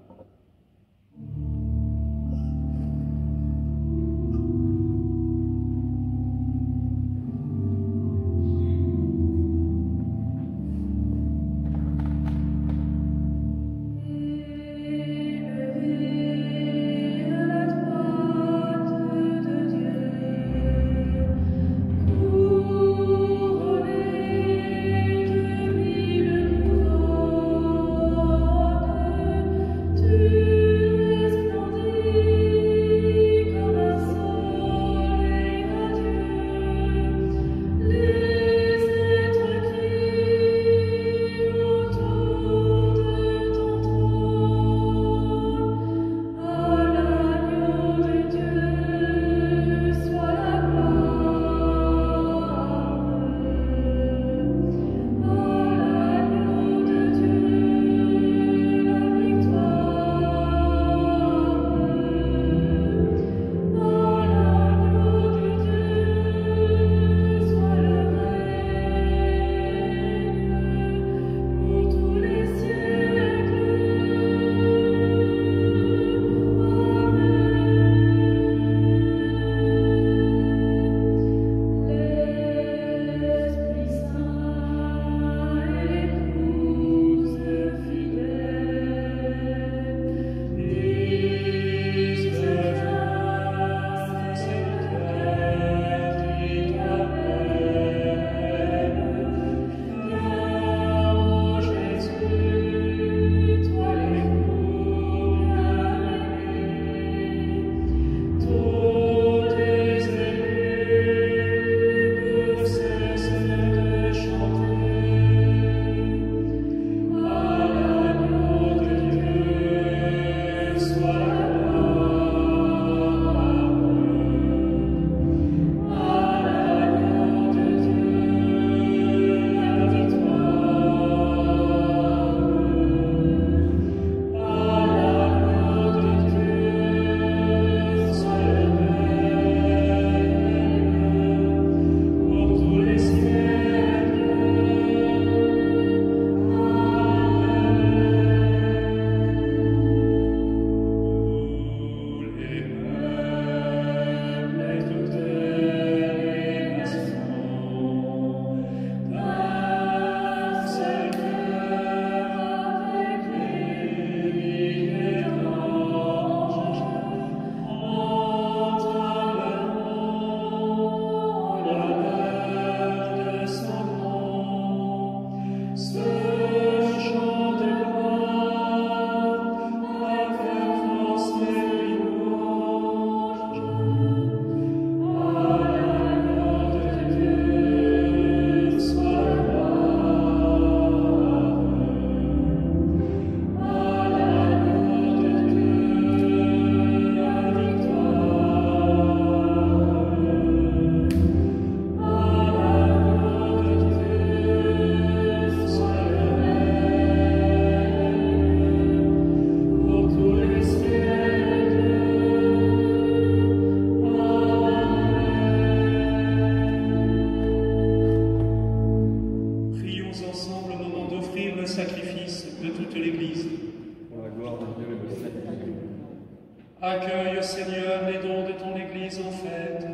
Accueille, Seigneur, les dons de ton Église en fête.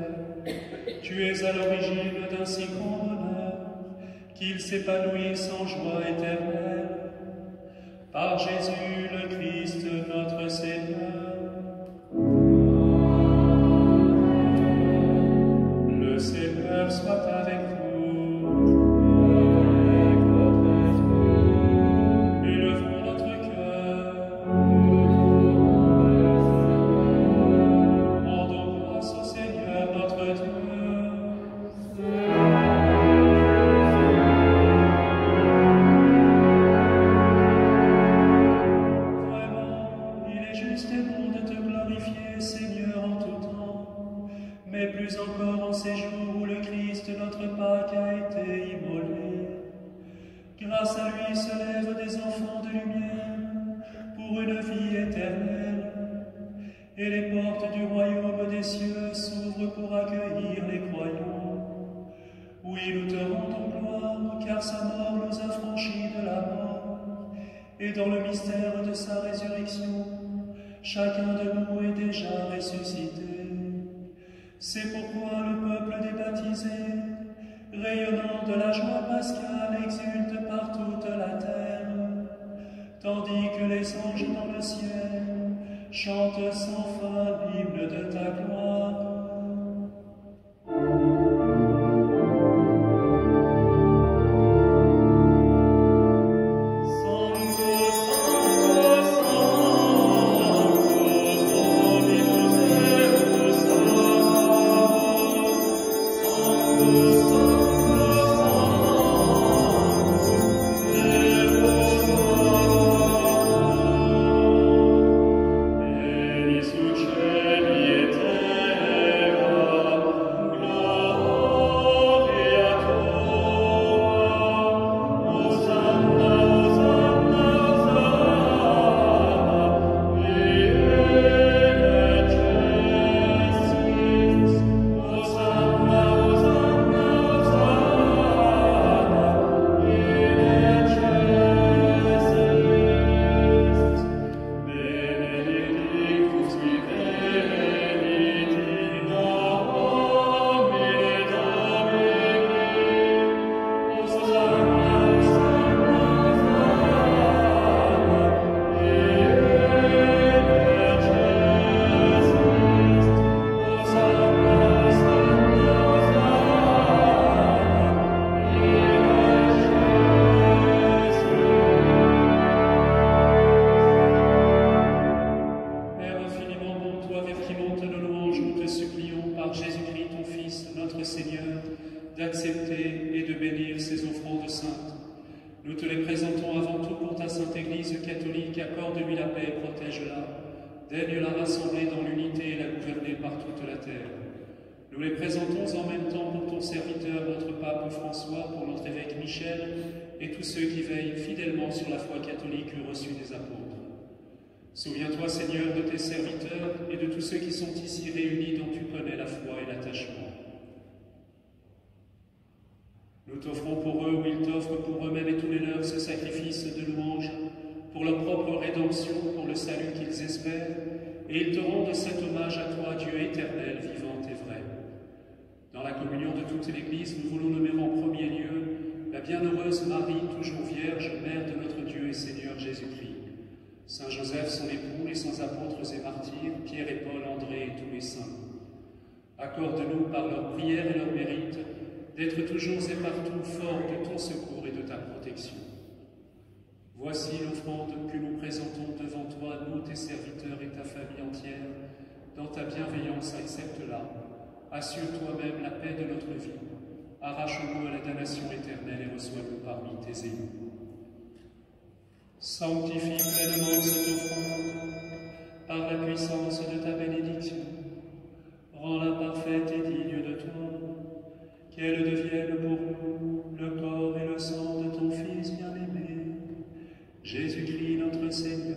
Tu es à l'origine d'un si grand bonheur qu'il s'épanouisse en joie éternelle. Par Jésus le Christ, notre Seigneur. Le Seigneur soit avec vous. Élevons notre cœur. Rendons grâce au Seigneur notre Dieu. pour une vie éternelle. Et les portes du royaume des cieux s'ouvrent pour accueillir les croyants. Oui, nous te rendons gloire, car sa mort nous a franchis de la mort. Et dans le mystère de sa résurrection, chacun de nous est déjà ressuscité. C'est pourquoi le peuple des baptisés, rayonnant de la joie pascale, exulte par toute la terre, tandis que les anges dans le ciel chantent sans fin l'hymne de ta gloire. Daigne la rassembler dans l'unité et la gouverner par toute la terre. Nous les présentons en même temps pour ton serviteur, notre pape François, pour notre évêque Michel, et tous ceux qui veillent fidèlement sur la foi catholique reçue des apôtres. Souviens-toi, Seigneur, de tes serviteurs et de tous ceux qui sont ici réunis, dont tu connais la foi et l'attachement. Nous t'offrons pour eux, ou ils t'offrent pour eux-mêmes et tous les leurs, ce sacrifice de louange, pour leur propre rédemption, pour le salut qu'ils espèrent, et ils te rendent cet hommage à toi, Dieu éternel, vivant et vrai. Dans la communion de toute l'Église, nous voulons nommer en premier lieu la bienheureuse Marie, toujours vierge, mère de notre Dieu et Seigneur Jésus-Christ, Saint Joseph, son époux, les saints apôtres et martyrs, Pierre et Paul, André et tous les saints. Accorde-nous, par leur prière et leur mérite, d'être toujours et partout forts de ton secours et de ta protection. Voici l'offrande que nous présentons devant toi, nous, tes serviteurs et ta famille entière. Dans ta bienveillance, accepte-la. Assure toi-même la paix de notre vie. Arrache-nous à la damnation éternelle et reçois-nous parmi tes élus. Sanctifie pleinement cette offrande par la puissance de ta bénédiction. Rends-la parfaite et digne de toi, qu'elle devienne pour nous le corps et le sang de ton Fils bien-aimé, Jésus-Christ notre Seigneur.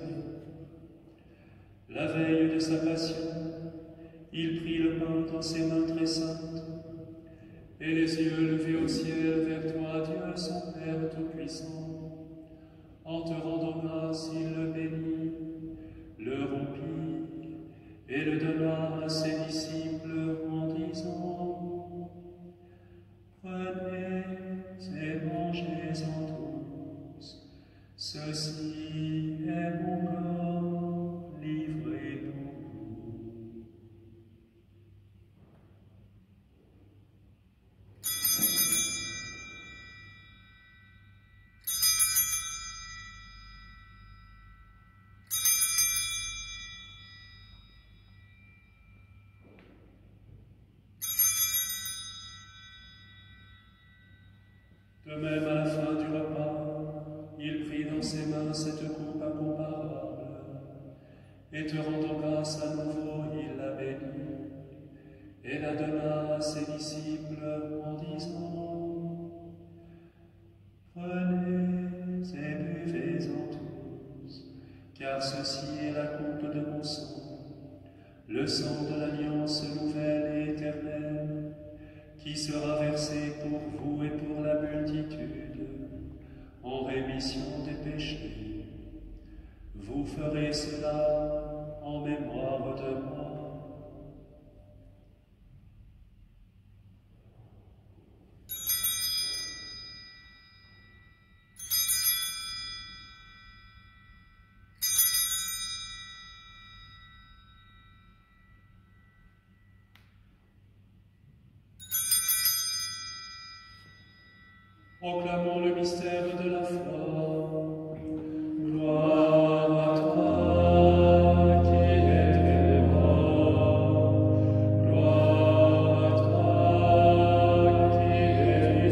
La veille de sa passion, il prit le pain dans ses mains très saintes, et les yeux levés au ciel vers toi, Dieu son Père Tout-Puissant. En te rendant grâce, il le bénit, le rompit, et le donna à ses disciples en disant: Prenez et mangez-en tous. Ceci est mon corps livré pour vous. De même, à la fin du repas, il prit dans ses mains cette coupe incomparable, et te rendant grâce à nouveau, il la bénit, et la donna à ses disciples en disant: Prenez et buvez-en tous, car ceci ceci est la coupe de mon sang, le sang de l'alliance nouvelle et éternelle, qui sera versé pour vous et pour la multitude, en rémission des péchés. Vous ferez cela en mémoire de moi. Proclamons le mystère de la foi. Gloire à toi qui es mort. Gloire à toi qui es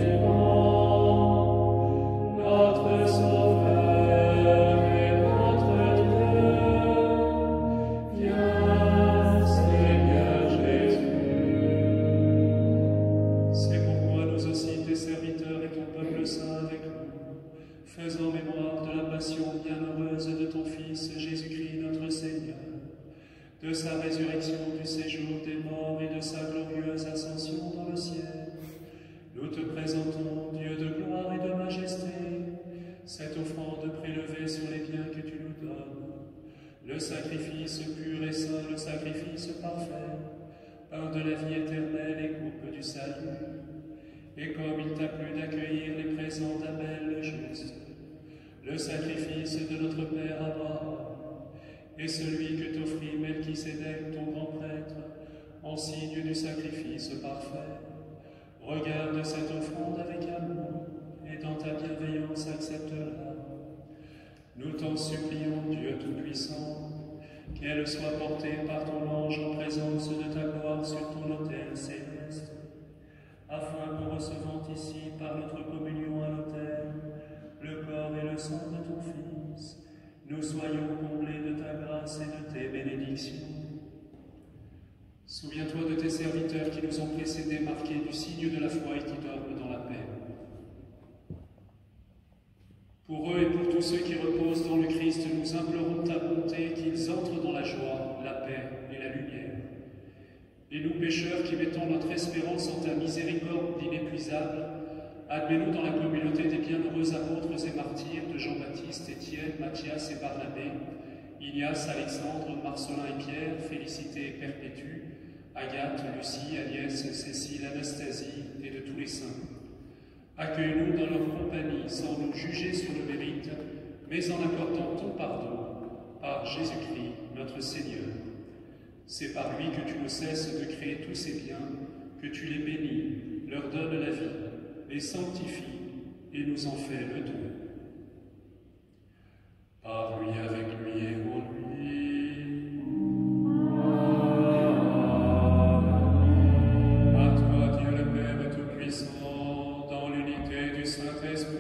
vivant. Notre Sauveur et notre Dieu. Viens, Seigneur Jésus. C'est pourquoi nous aussi, tes serviteurs et ton peuple saint avec nous, faisant mémoire de la passion bienheureuse de ton Fils Jésus-Christ notre Seigneur, de sa résurrection du séjour des morts et de sa glorieuse ascension dans le ciel, nous te présentons, Dieu de gloire et de majesté, cette offrande prélevée sur les biens que tu nous donnes, le sacrifice pur et saint, le sacrifice parfait, pain de la vie éternelle et coupe du salut. Et comme il t'a plu d'accueillir les présents d'Abel le juste, le sacrifice de notre Père Abraham, et celui que t'offrit Melchisédek, ton grand prêtre, en signe du sacrifice parfait, regarde cette offrande avec amour, et dans ta bienveillance accepte-la. Nous t'en supplions, Dieu Tout-Puissant, qu'elle soit portée par ton ange en présence de ta gloire sur ton autel céleste, afin que, recevant ici par notre communion à l'autel le corps et le sang de ton Fils, nous soyons comblés de ta grâce et de tes bénédictions. Souviens-toi de tes serviteurs qui nous ont précédés, marqués du signe de la foi et qui dorment dans la paix. Pour eux et pour tous ceux qui reposent dans le Christ, nous implorons ta bonté, qu'ils entrent dans la joie, la paix et la lumière. Et nous, pécheurs, qui mettons notre espérance en ta miséricorde inépuisable, admets-nous dans la communauté des bienheureux apôtres et martyrs de Jean-Baptiste, Étienne, Matthias et Barnabé, Ignace, Alexandre, Marcelin et Pierre, Félicité et Perpétue, Agathe, Lucie, Agnès, Cécile, Anastasie et de tous les saints. Accueille-nous dans leur compagnie sans nous juger sur le mérite, mais en accordant ton pardon par Jésus-Christ, notre Seigneur. C'est par lui que tu ne cesses de créer tous ces biens, que tu les bénis, leur donnes la vie, les sanctifies et nous en fais le don. Par lui, avec lui et en lui. À toi, Dieu le Père Tout-Puissant, dans l'unité du Saint-Esprit.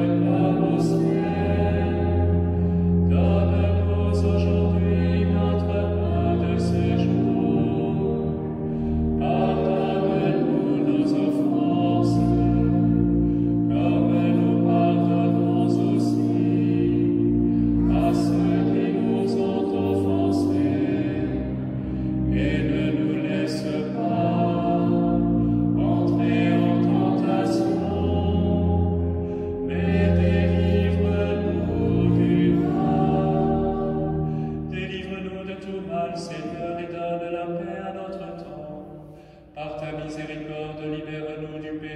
Aujourd'hui notre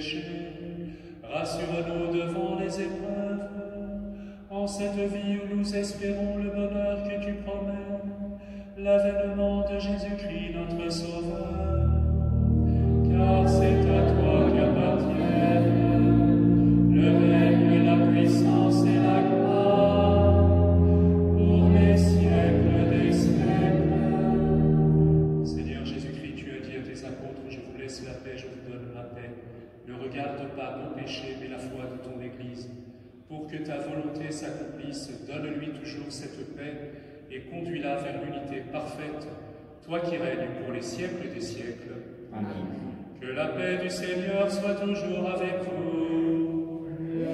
péchés. Rassure-nous devant les épreuves, en cette vie où nous espérons le bonheur que tu promets, l'avènement de Jésus-Christ notre Sauveur. Car c'est à toi qu'appartiennent le règne, la puissance et la gloire pour les siècles des siècles. Seigneur Jésus-Christ, tu as dit à tes apôtres, je vous laisse la paix, je vous donne ma paix. Ne regarde pas nos péchés, mais la foi de ton Église. Pour que ta volonté s'accomplisse, donne-lui toujours cette paix et conduis-la vers l'unité parfaite, toi qui règnes pour les siècles des siècles. Amen. Que la paix du Seigneur soit toujours avec vous.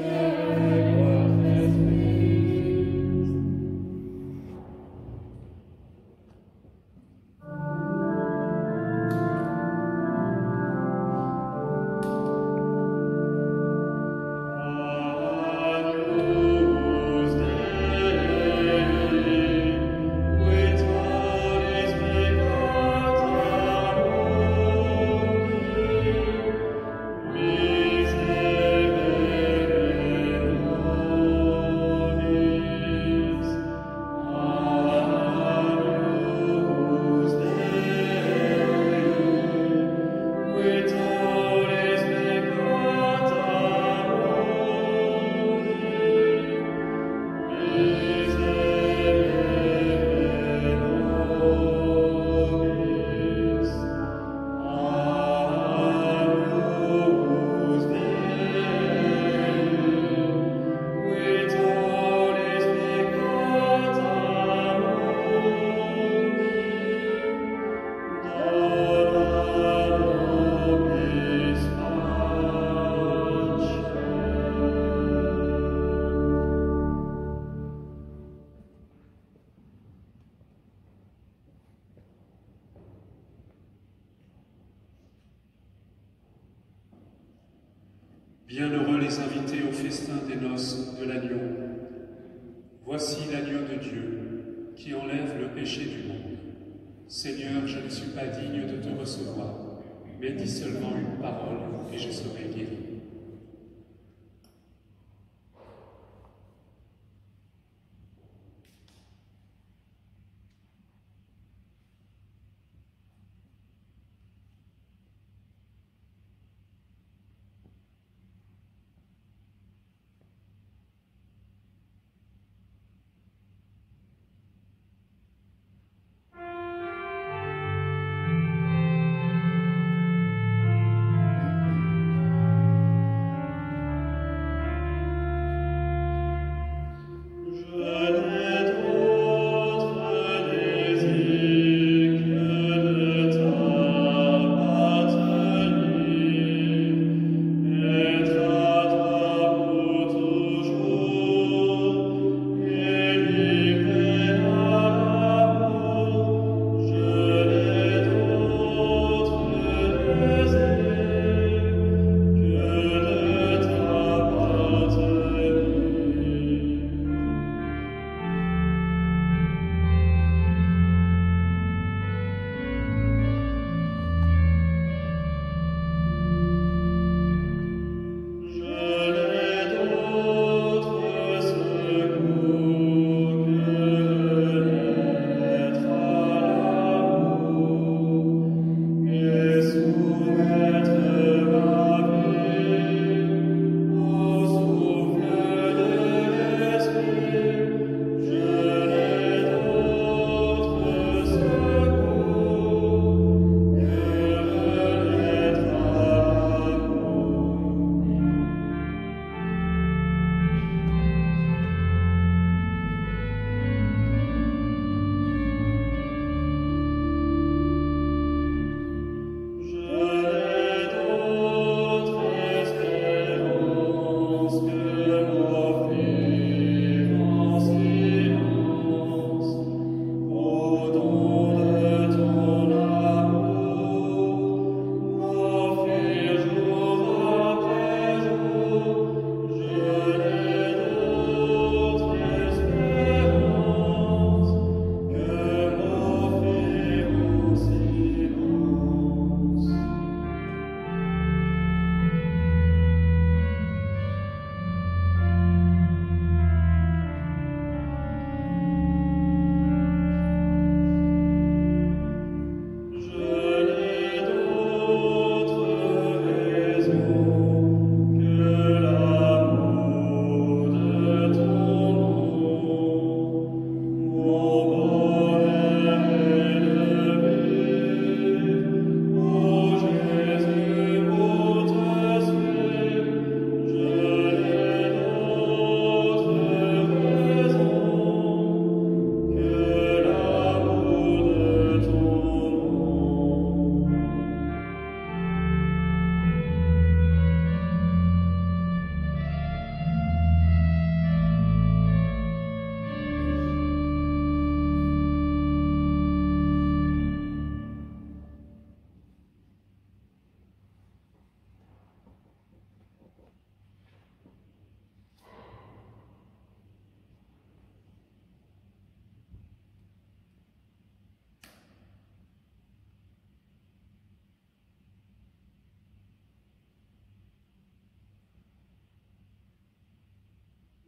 Bienheureux les invités au festin des noces de l'agneau. Voici l'agneau de Dieu qui enlève le péché du monde. Seigneur, je ne suis pas digne de te recevoir, mais dis seulement une parole et je serai guéri.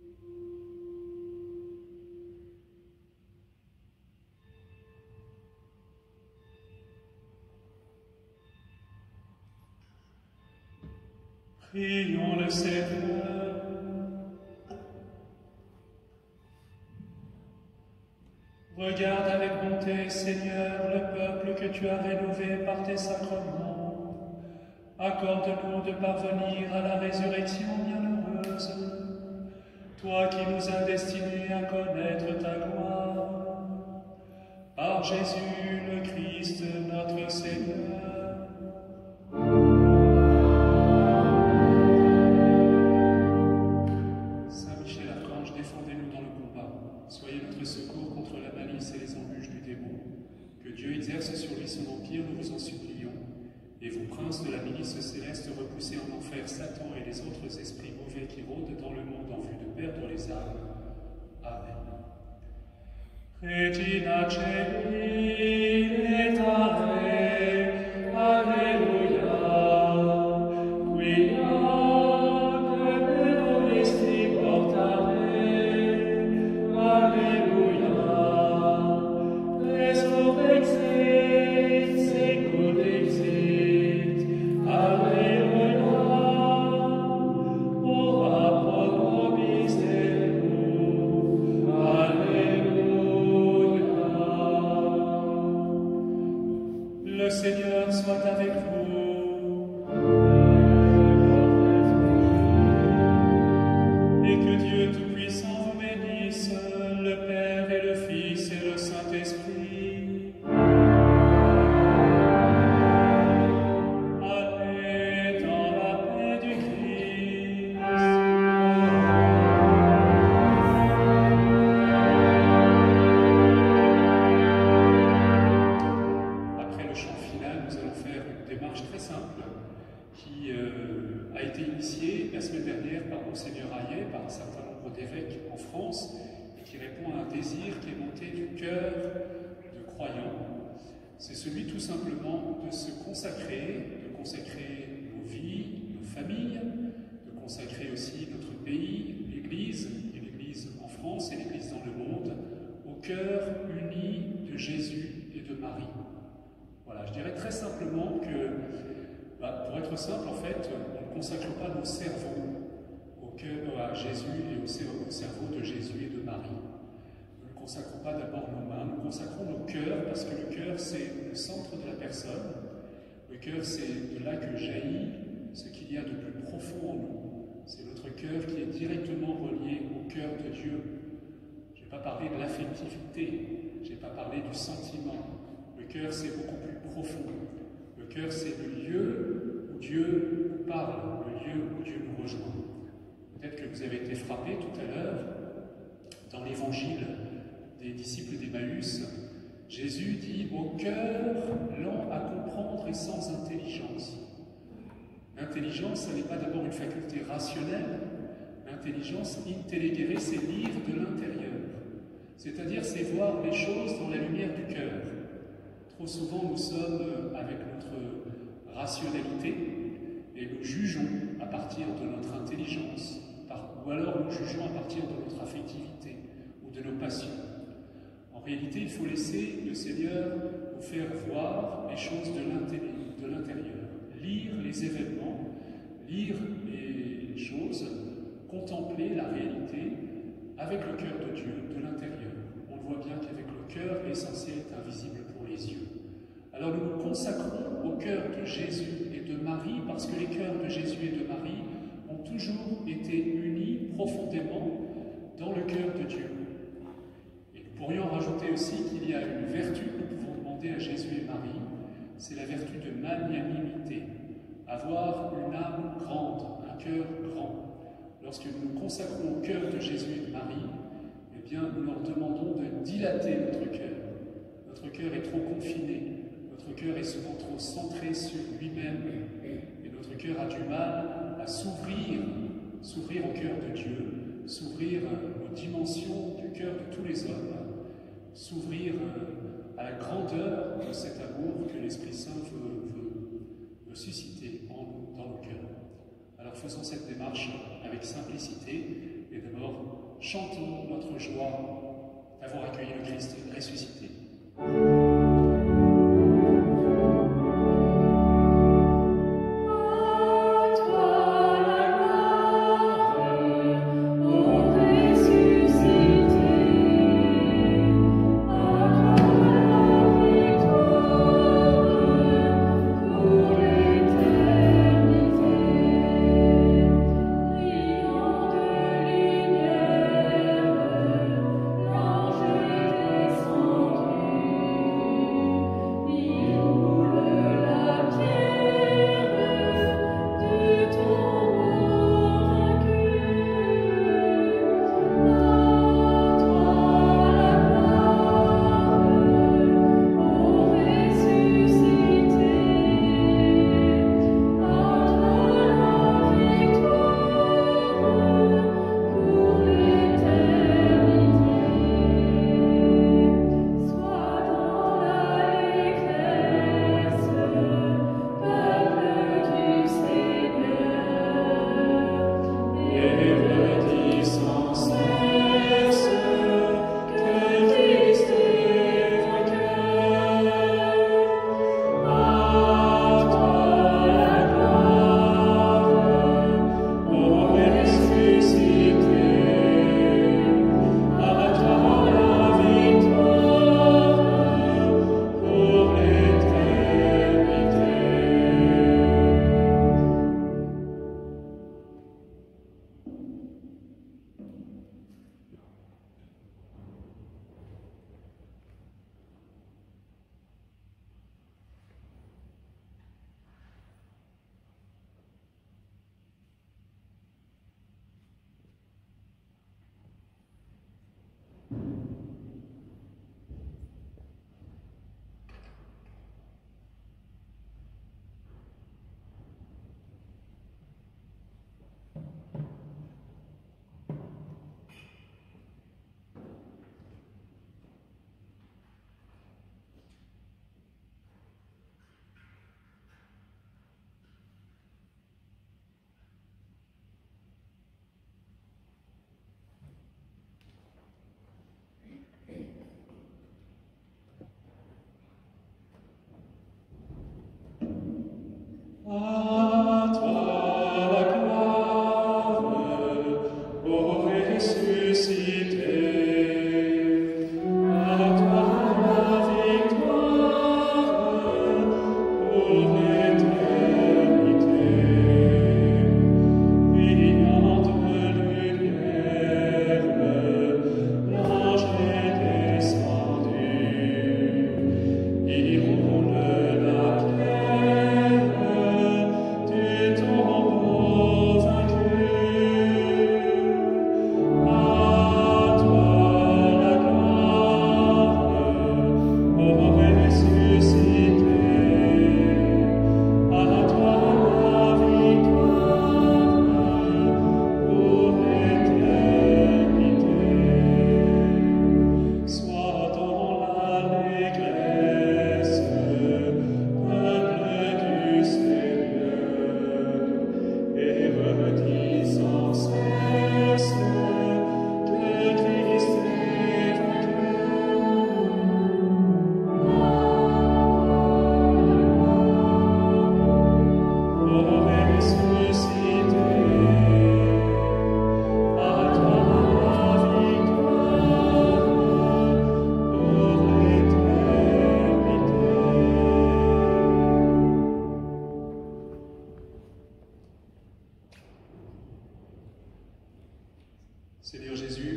Prions le Seigneur. Regarde avec bonté, Seigneur, le peuple que tu as rénové par tes sacrements. Accorde-nous de parvenir à la résurrection bienheureuse. Toi qui nous as destinés à connaître ta gloire. Par Jésus le Christ, notre Seigneur. Soyez notre secours contre la malice et les embûches du démon. Que Dieu exerce sur lui son empire, nous vous en supplions. Et vous, princes de la milice céleste, repoussez en enfer Satan et les autres esprits mauvais qui rôdent dans le monde en vue de perdre les âmes. Amen. Regina Celi letare, Alleluia, quia deberisti portare. Alleluia, resurrexit, secundexit, Alleluia, ora pro nobis Deum, Alleluia. Le Seigneur soit avec vous, et que Dieu Tout-Puissant vous bénisse, le Père et le Fils et le Saint-Esprit. Allez dans la paix du Christ. Après le chant final, nous allons faire une démarche très simple qui a été initiée la semaine dernière par Monseigneur Hayet, par un certain nombre d'évêques en France, qui répond à un désir qui est monté du cœur de croyants. C'est celui tout simplement de se consacrer, de consacrer nos vies, nos familles, de consacrer aussi notre pays, l'Église, et l'Église en France et l'Église dans le monde, au cœur uni de Jésus et de Marie. Voilà, je dirais très simplement que, pour être simple, en fait, on ne consacre pas nos cerveaux à Jésus et au cerveau de Jésus et de Marie. Nous ne consacrons pas d'abord nos mains, nous consacrons nos cœurs, parce que le cœur, c'est le centre de la personne. Le cœur, c'est de là que jaillit ce qu'il y a de plus profond en nous. C'est notre cœur qui est directement relié au cœur de Dieu. Je n'ai pas parlé de l'affectivité, je n'ai pas parlé du sentiment. Le cœur, c'est beaucoup plus profond. Le cœur, c'est le lieu où Dieu nous parle, le lieu où Dieu nous rejoint. Peut-être que vous avez été frappé tout à l'heure, dans l'évangile des disciples d'Emmaüs, Jésus dit « Au cœur lent à comprendre et sans intelligence ». L'intelligence, ce n'est pas d'abord une faculté rationnelle. L'intelligence, intelligere, c'est lire de l'intérieur. C'est-à-dire, c'est voir les choses dans la lumière du cœur. Trop souvent, nous sommes avec notre rationalité et nous jugeons à partir de notre intelligence, ou alors nous jugeons à partir de notre affectivité ou de nos passions. En réalité, il faut laisser le Seigneur nous faire voir les choses de l'intérieur, lire les événements, lire les choses, contempler la réalité avec le cœur de Dieu, de l'intérieur. On voit bien qu'avec le cœur, l'essentiel est invisible pour les yeux. Alors nous nous consacrons au cœur de Jésus et de Marie, parce que les cœurs de Jésus et de Marie ont toujours été unis profondément dans le cœur de Dieu. Et nous pourrions rajouter aussi qu'il y a une vertu que nous pouvons demander à Jésus et Marie, c'est la vertu de magnanimité, avoir une âme grande, un cœur grand. Lorsque nous nous consacrons au cœur de Jésus et de Marie, eh bien, nous leur demandons de dilater notre cœur. Notre cœur est trop confiné, notre cœur est souvent trop centré sur lui-même, et notre cœur a du mal à s'ouvrir au cœur de Dieu, s'ouvrir aux dimensions du cœur de tous les hommes, s'ouvrir à la grandeur de cet amour que l'Esprit Saint veut susciter en nous, dans nos cœurs. Alors faisons cette démarche avec simplicité et d'abord chantons notre joie d'avoir accueilli le Christ ressuscité. À toi la gloire, ô ressuscité, à toi la victoire, pour l'éternité. Brillante lumière, l'ange est descendu, il roule la pierre du tombeau vaincu. À toi la gloire, ô ressuscité, à toi la victoire, pour l'éternité. Sois dans l'allégresse, peuple du Seigneur, et redis sans cesse que Christ est vainqueur. Ô ressuscité, à toi la victoire, pour l'éternité. Seigneur Jésus,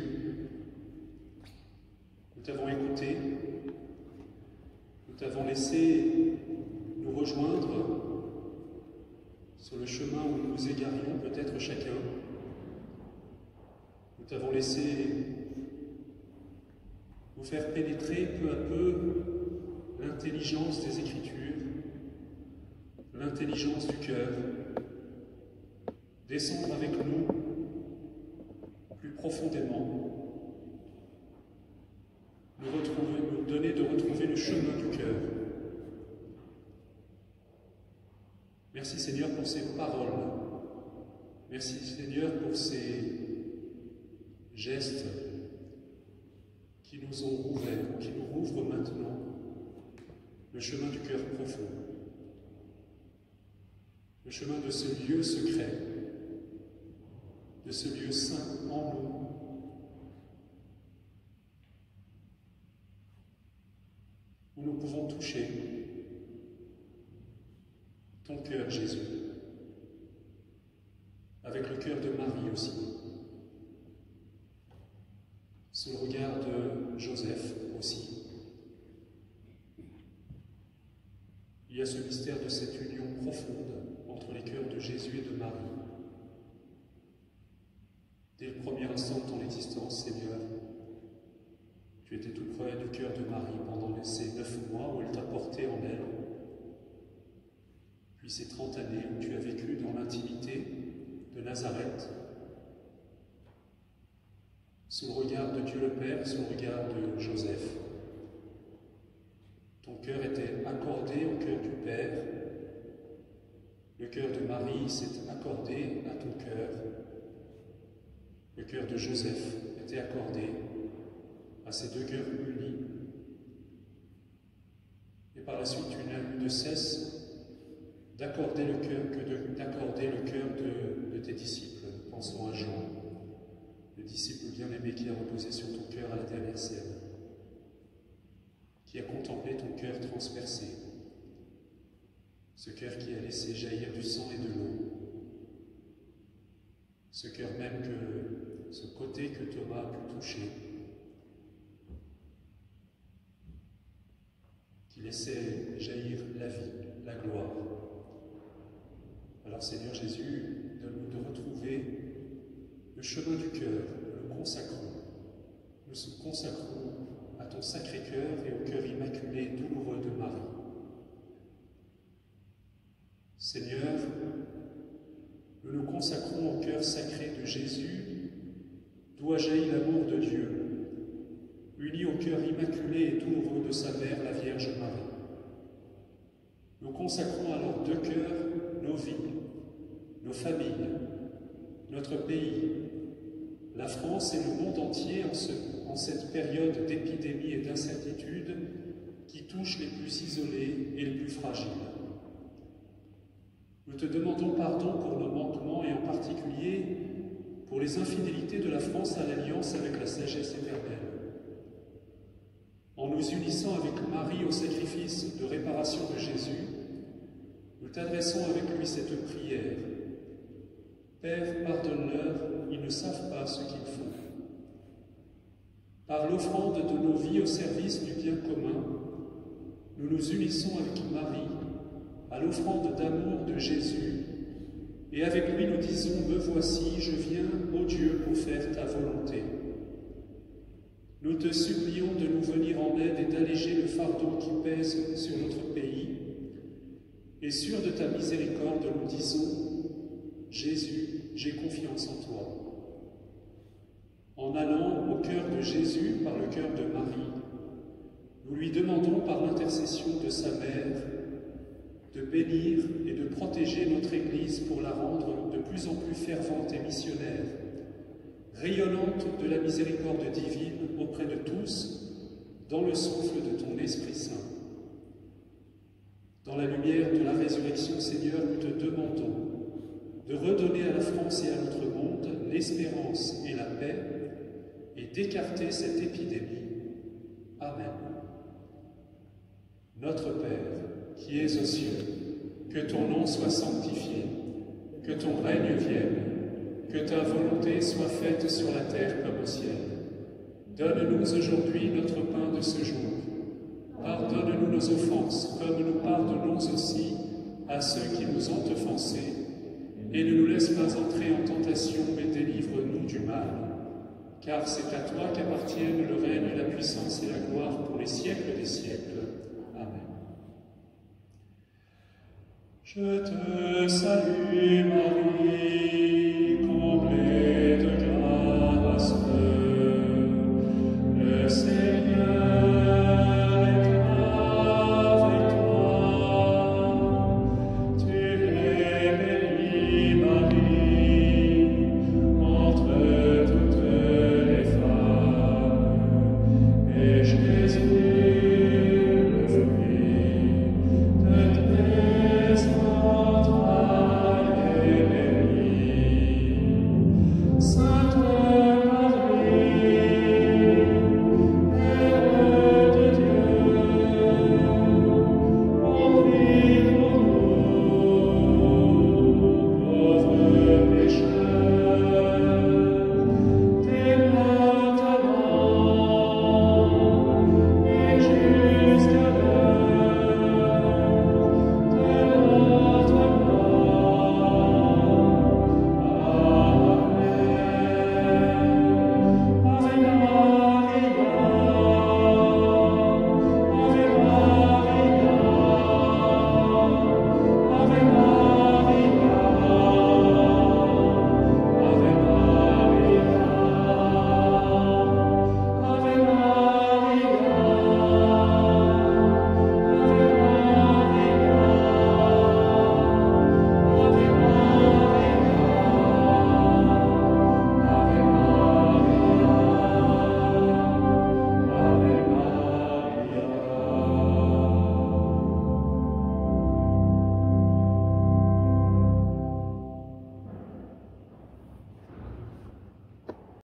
nous t'avons écouté, nous t'avons laissé nous rejoindre sur le chemin où nous nous égarions peut-être chacun. Nous t'avons laissé nous faire pénétrer peu à peu l'intelligence des Écritures, l'intelligence du cœur, descendre avec nous plus profondément, nous donner de retrouver le chemin du cœur. Merci Seigneur pour ces paroles. Merci Seigneur pour ces gestes qui nous ont ouverts, qui nous rouvrent maintenant le chemin du cœur profond, le chemin de ce lieu secret, de ce lieu saint en nous, où nous pouvons toucher ton cœur, Jésus, avec le cœur de Marie aussi, sous le regard de Joseph aussi. Il y a ce mystère de cette union profonde entre les cœurs de Jésus et de Marie. Dès le premier instant de ton existence, Seigneur, tu étais tout près du cœur de Marie pendant ces 9 mois où elle t'a porté en elle, puis ces 30 années où tu as vécu dans l'intimité de Nazareth, sous le regard de Dieu le Père, sous le regard de Joseph. Ton cœur était accordé au cœur du Père, le cœur de Marie s'est accordé à ton cœur, le cœur de Joseph était accordé à ces deux cœurs unis. Et par la suite, tu n'as eu de cesse d'accorder le cœur de tes disciples. Pensons à Jean, le disciple bien-aimé qui a reposé sur ton cœur à la dernière scène, qui a contemplé ton cœur transpercé, ce cœur qui a laissé jaillir du sang et de l'eau, ce cœur même ce côté que Thomas a pu toucher, qui laissait jaillir la vie, la gloire. Alors Seigneur Jésus, donne-nous de retrouver le chemin du cœur, nous le consacrons. Nous nous consacrons à ton sacré cœur et au cœur immaculé et douloureux de Marie. Seigneur, nous nous consacrons au cœur sacré de Jésus, d'où a jailli l'amour de Dieu, uni au cœur immaculé et douloureux de sa mère, la Vierge Marie. Nous consacrons à leurs deux cœurs nos vies, nos familles, notre pays, la France et le monde entier en cette période d'épidémie et d'incertitude qui touche les plus isolés et les plus fragiles. Nous te demandons pardon pour nos manquements et en particulier pour les infidélités de la France à l'alliance avec la sagesse éternelle. En nous unissant avec Marie au sacrifice de réparation de Jésus, nous t'adressons avec lui cette prière. Père, pardonne-leur, ils ne savent pas ce qu'ils font. Par l'offrande de nos vies au service du bien commun, nous nous unissons avec Marie à l'offrande d'amour de Jésus, et avec lui nous disons « Me voici, je viens, ô Dieu, pour faire ta volonté ». Nous te supplions de nous venir en aide et d'alléger le fardeau qui pèse sur notre pays, et sûrs de ta miséricorde, nous disons « Jésus, j'ai confiance en toi ». En allant au cœur de Jésus par le cœur de Marie, nous lui demandons par l'intercession de sa mère de bénir et de protéger notre Église pour la rendre de plus en plus fervente et missionnaire, rayonnante de la miséricorde divine auprès de tous, dans le souffle de ton Esprit Saint. Dans la lumière de la résurrection, Seigneur, nous te demandons de redonner à la France et à notre monde l'espérance et la paix et d'écarter cette épidémie. Amen. Notre Père, qui es aux cieux, que ton nom soit sanctifié, que ton règne vienne, que ta volonté soit faite sur la terre comme au ciel. Donne-nous aujourd'hui notre pain de ce jour. Pardonne-nous nos offenses, comme nous pardonnons aussi à ceux qui nous ont offensés. Et ne nous laisse pas entrer en tentation, mais délivre-nous du mal. Car c'est à toi qu'appartiennent le règne, la puissance et la gloire pour les siècles des siècles. Je te salue, Marie.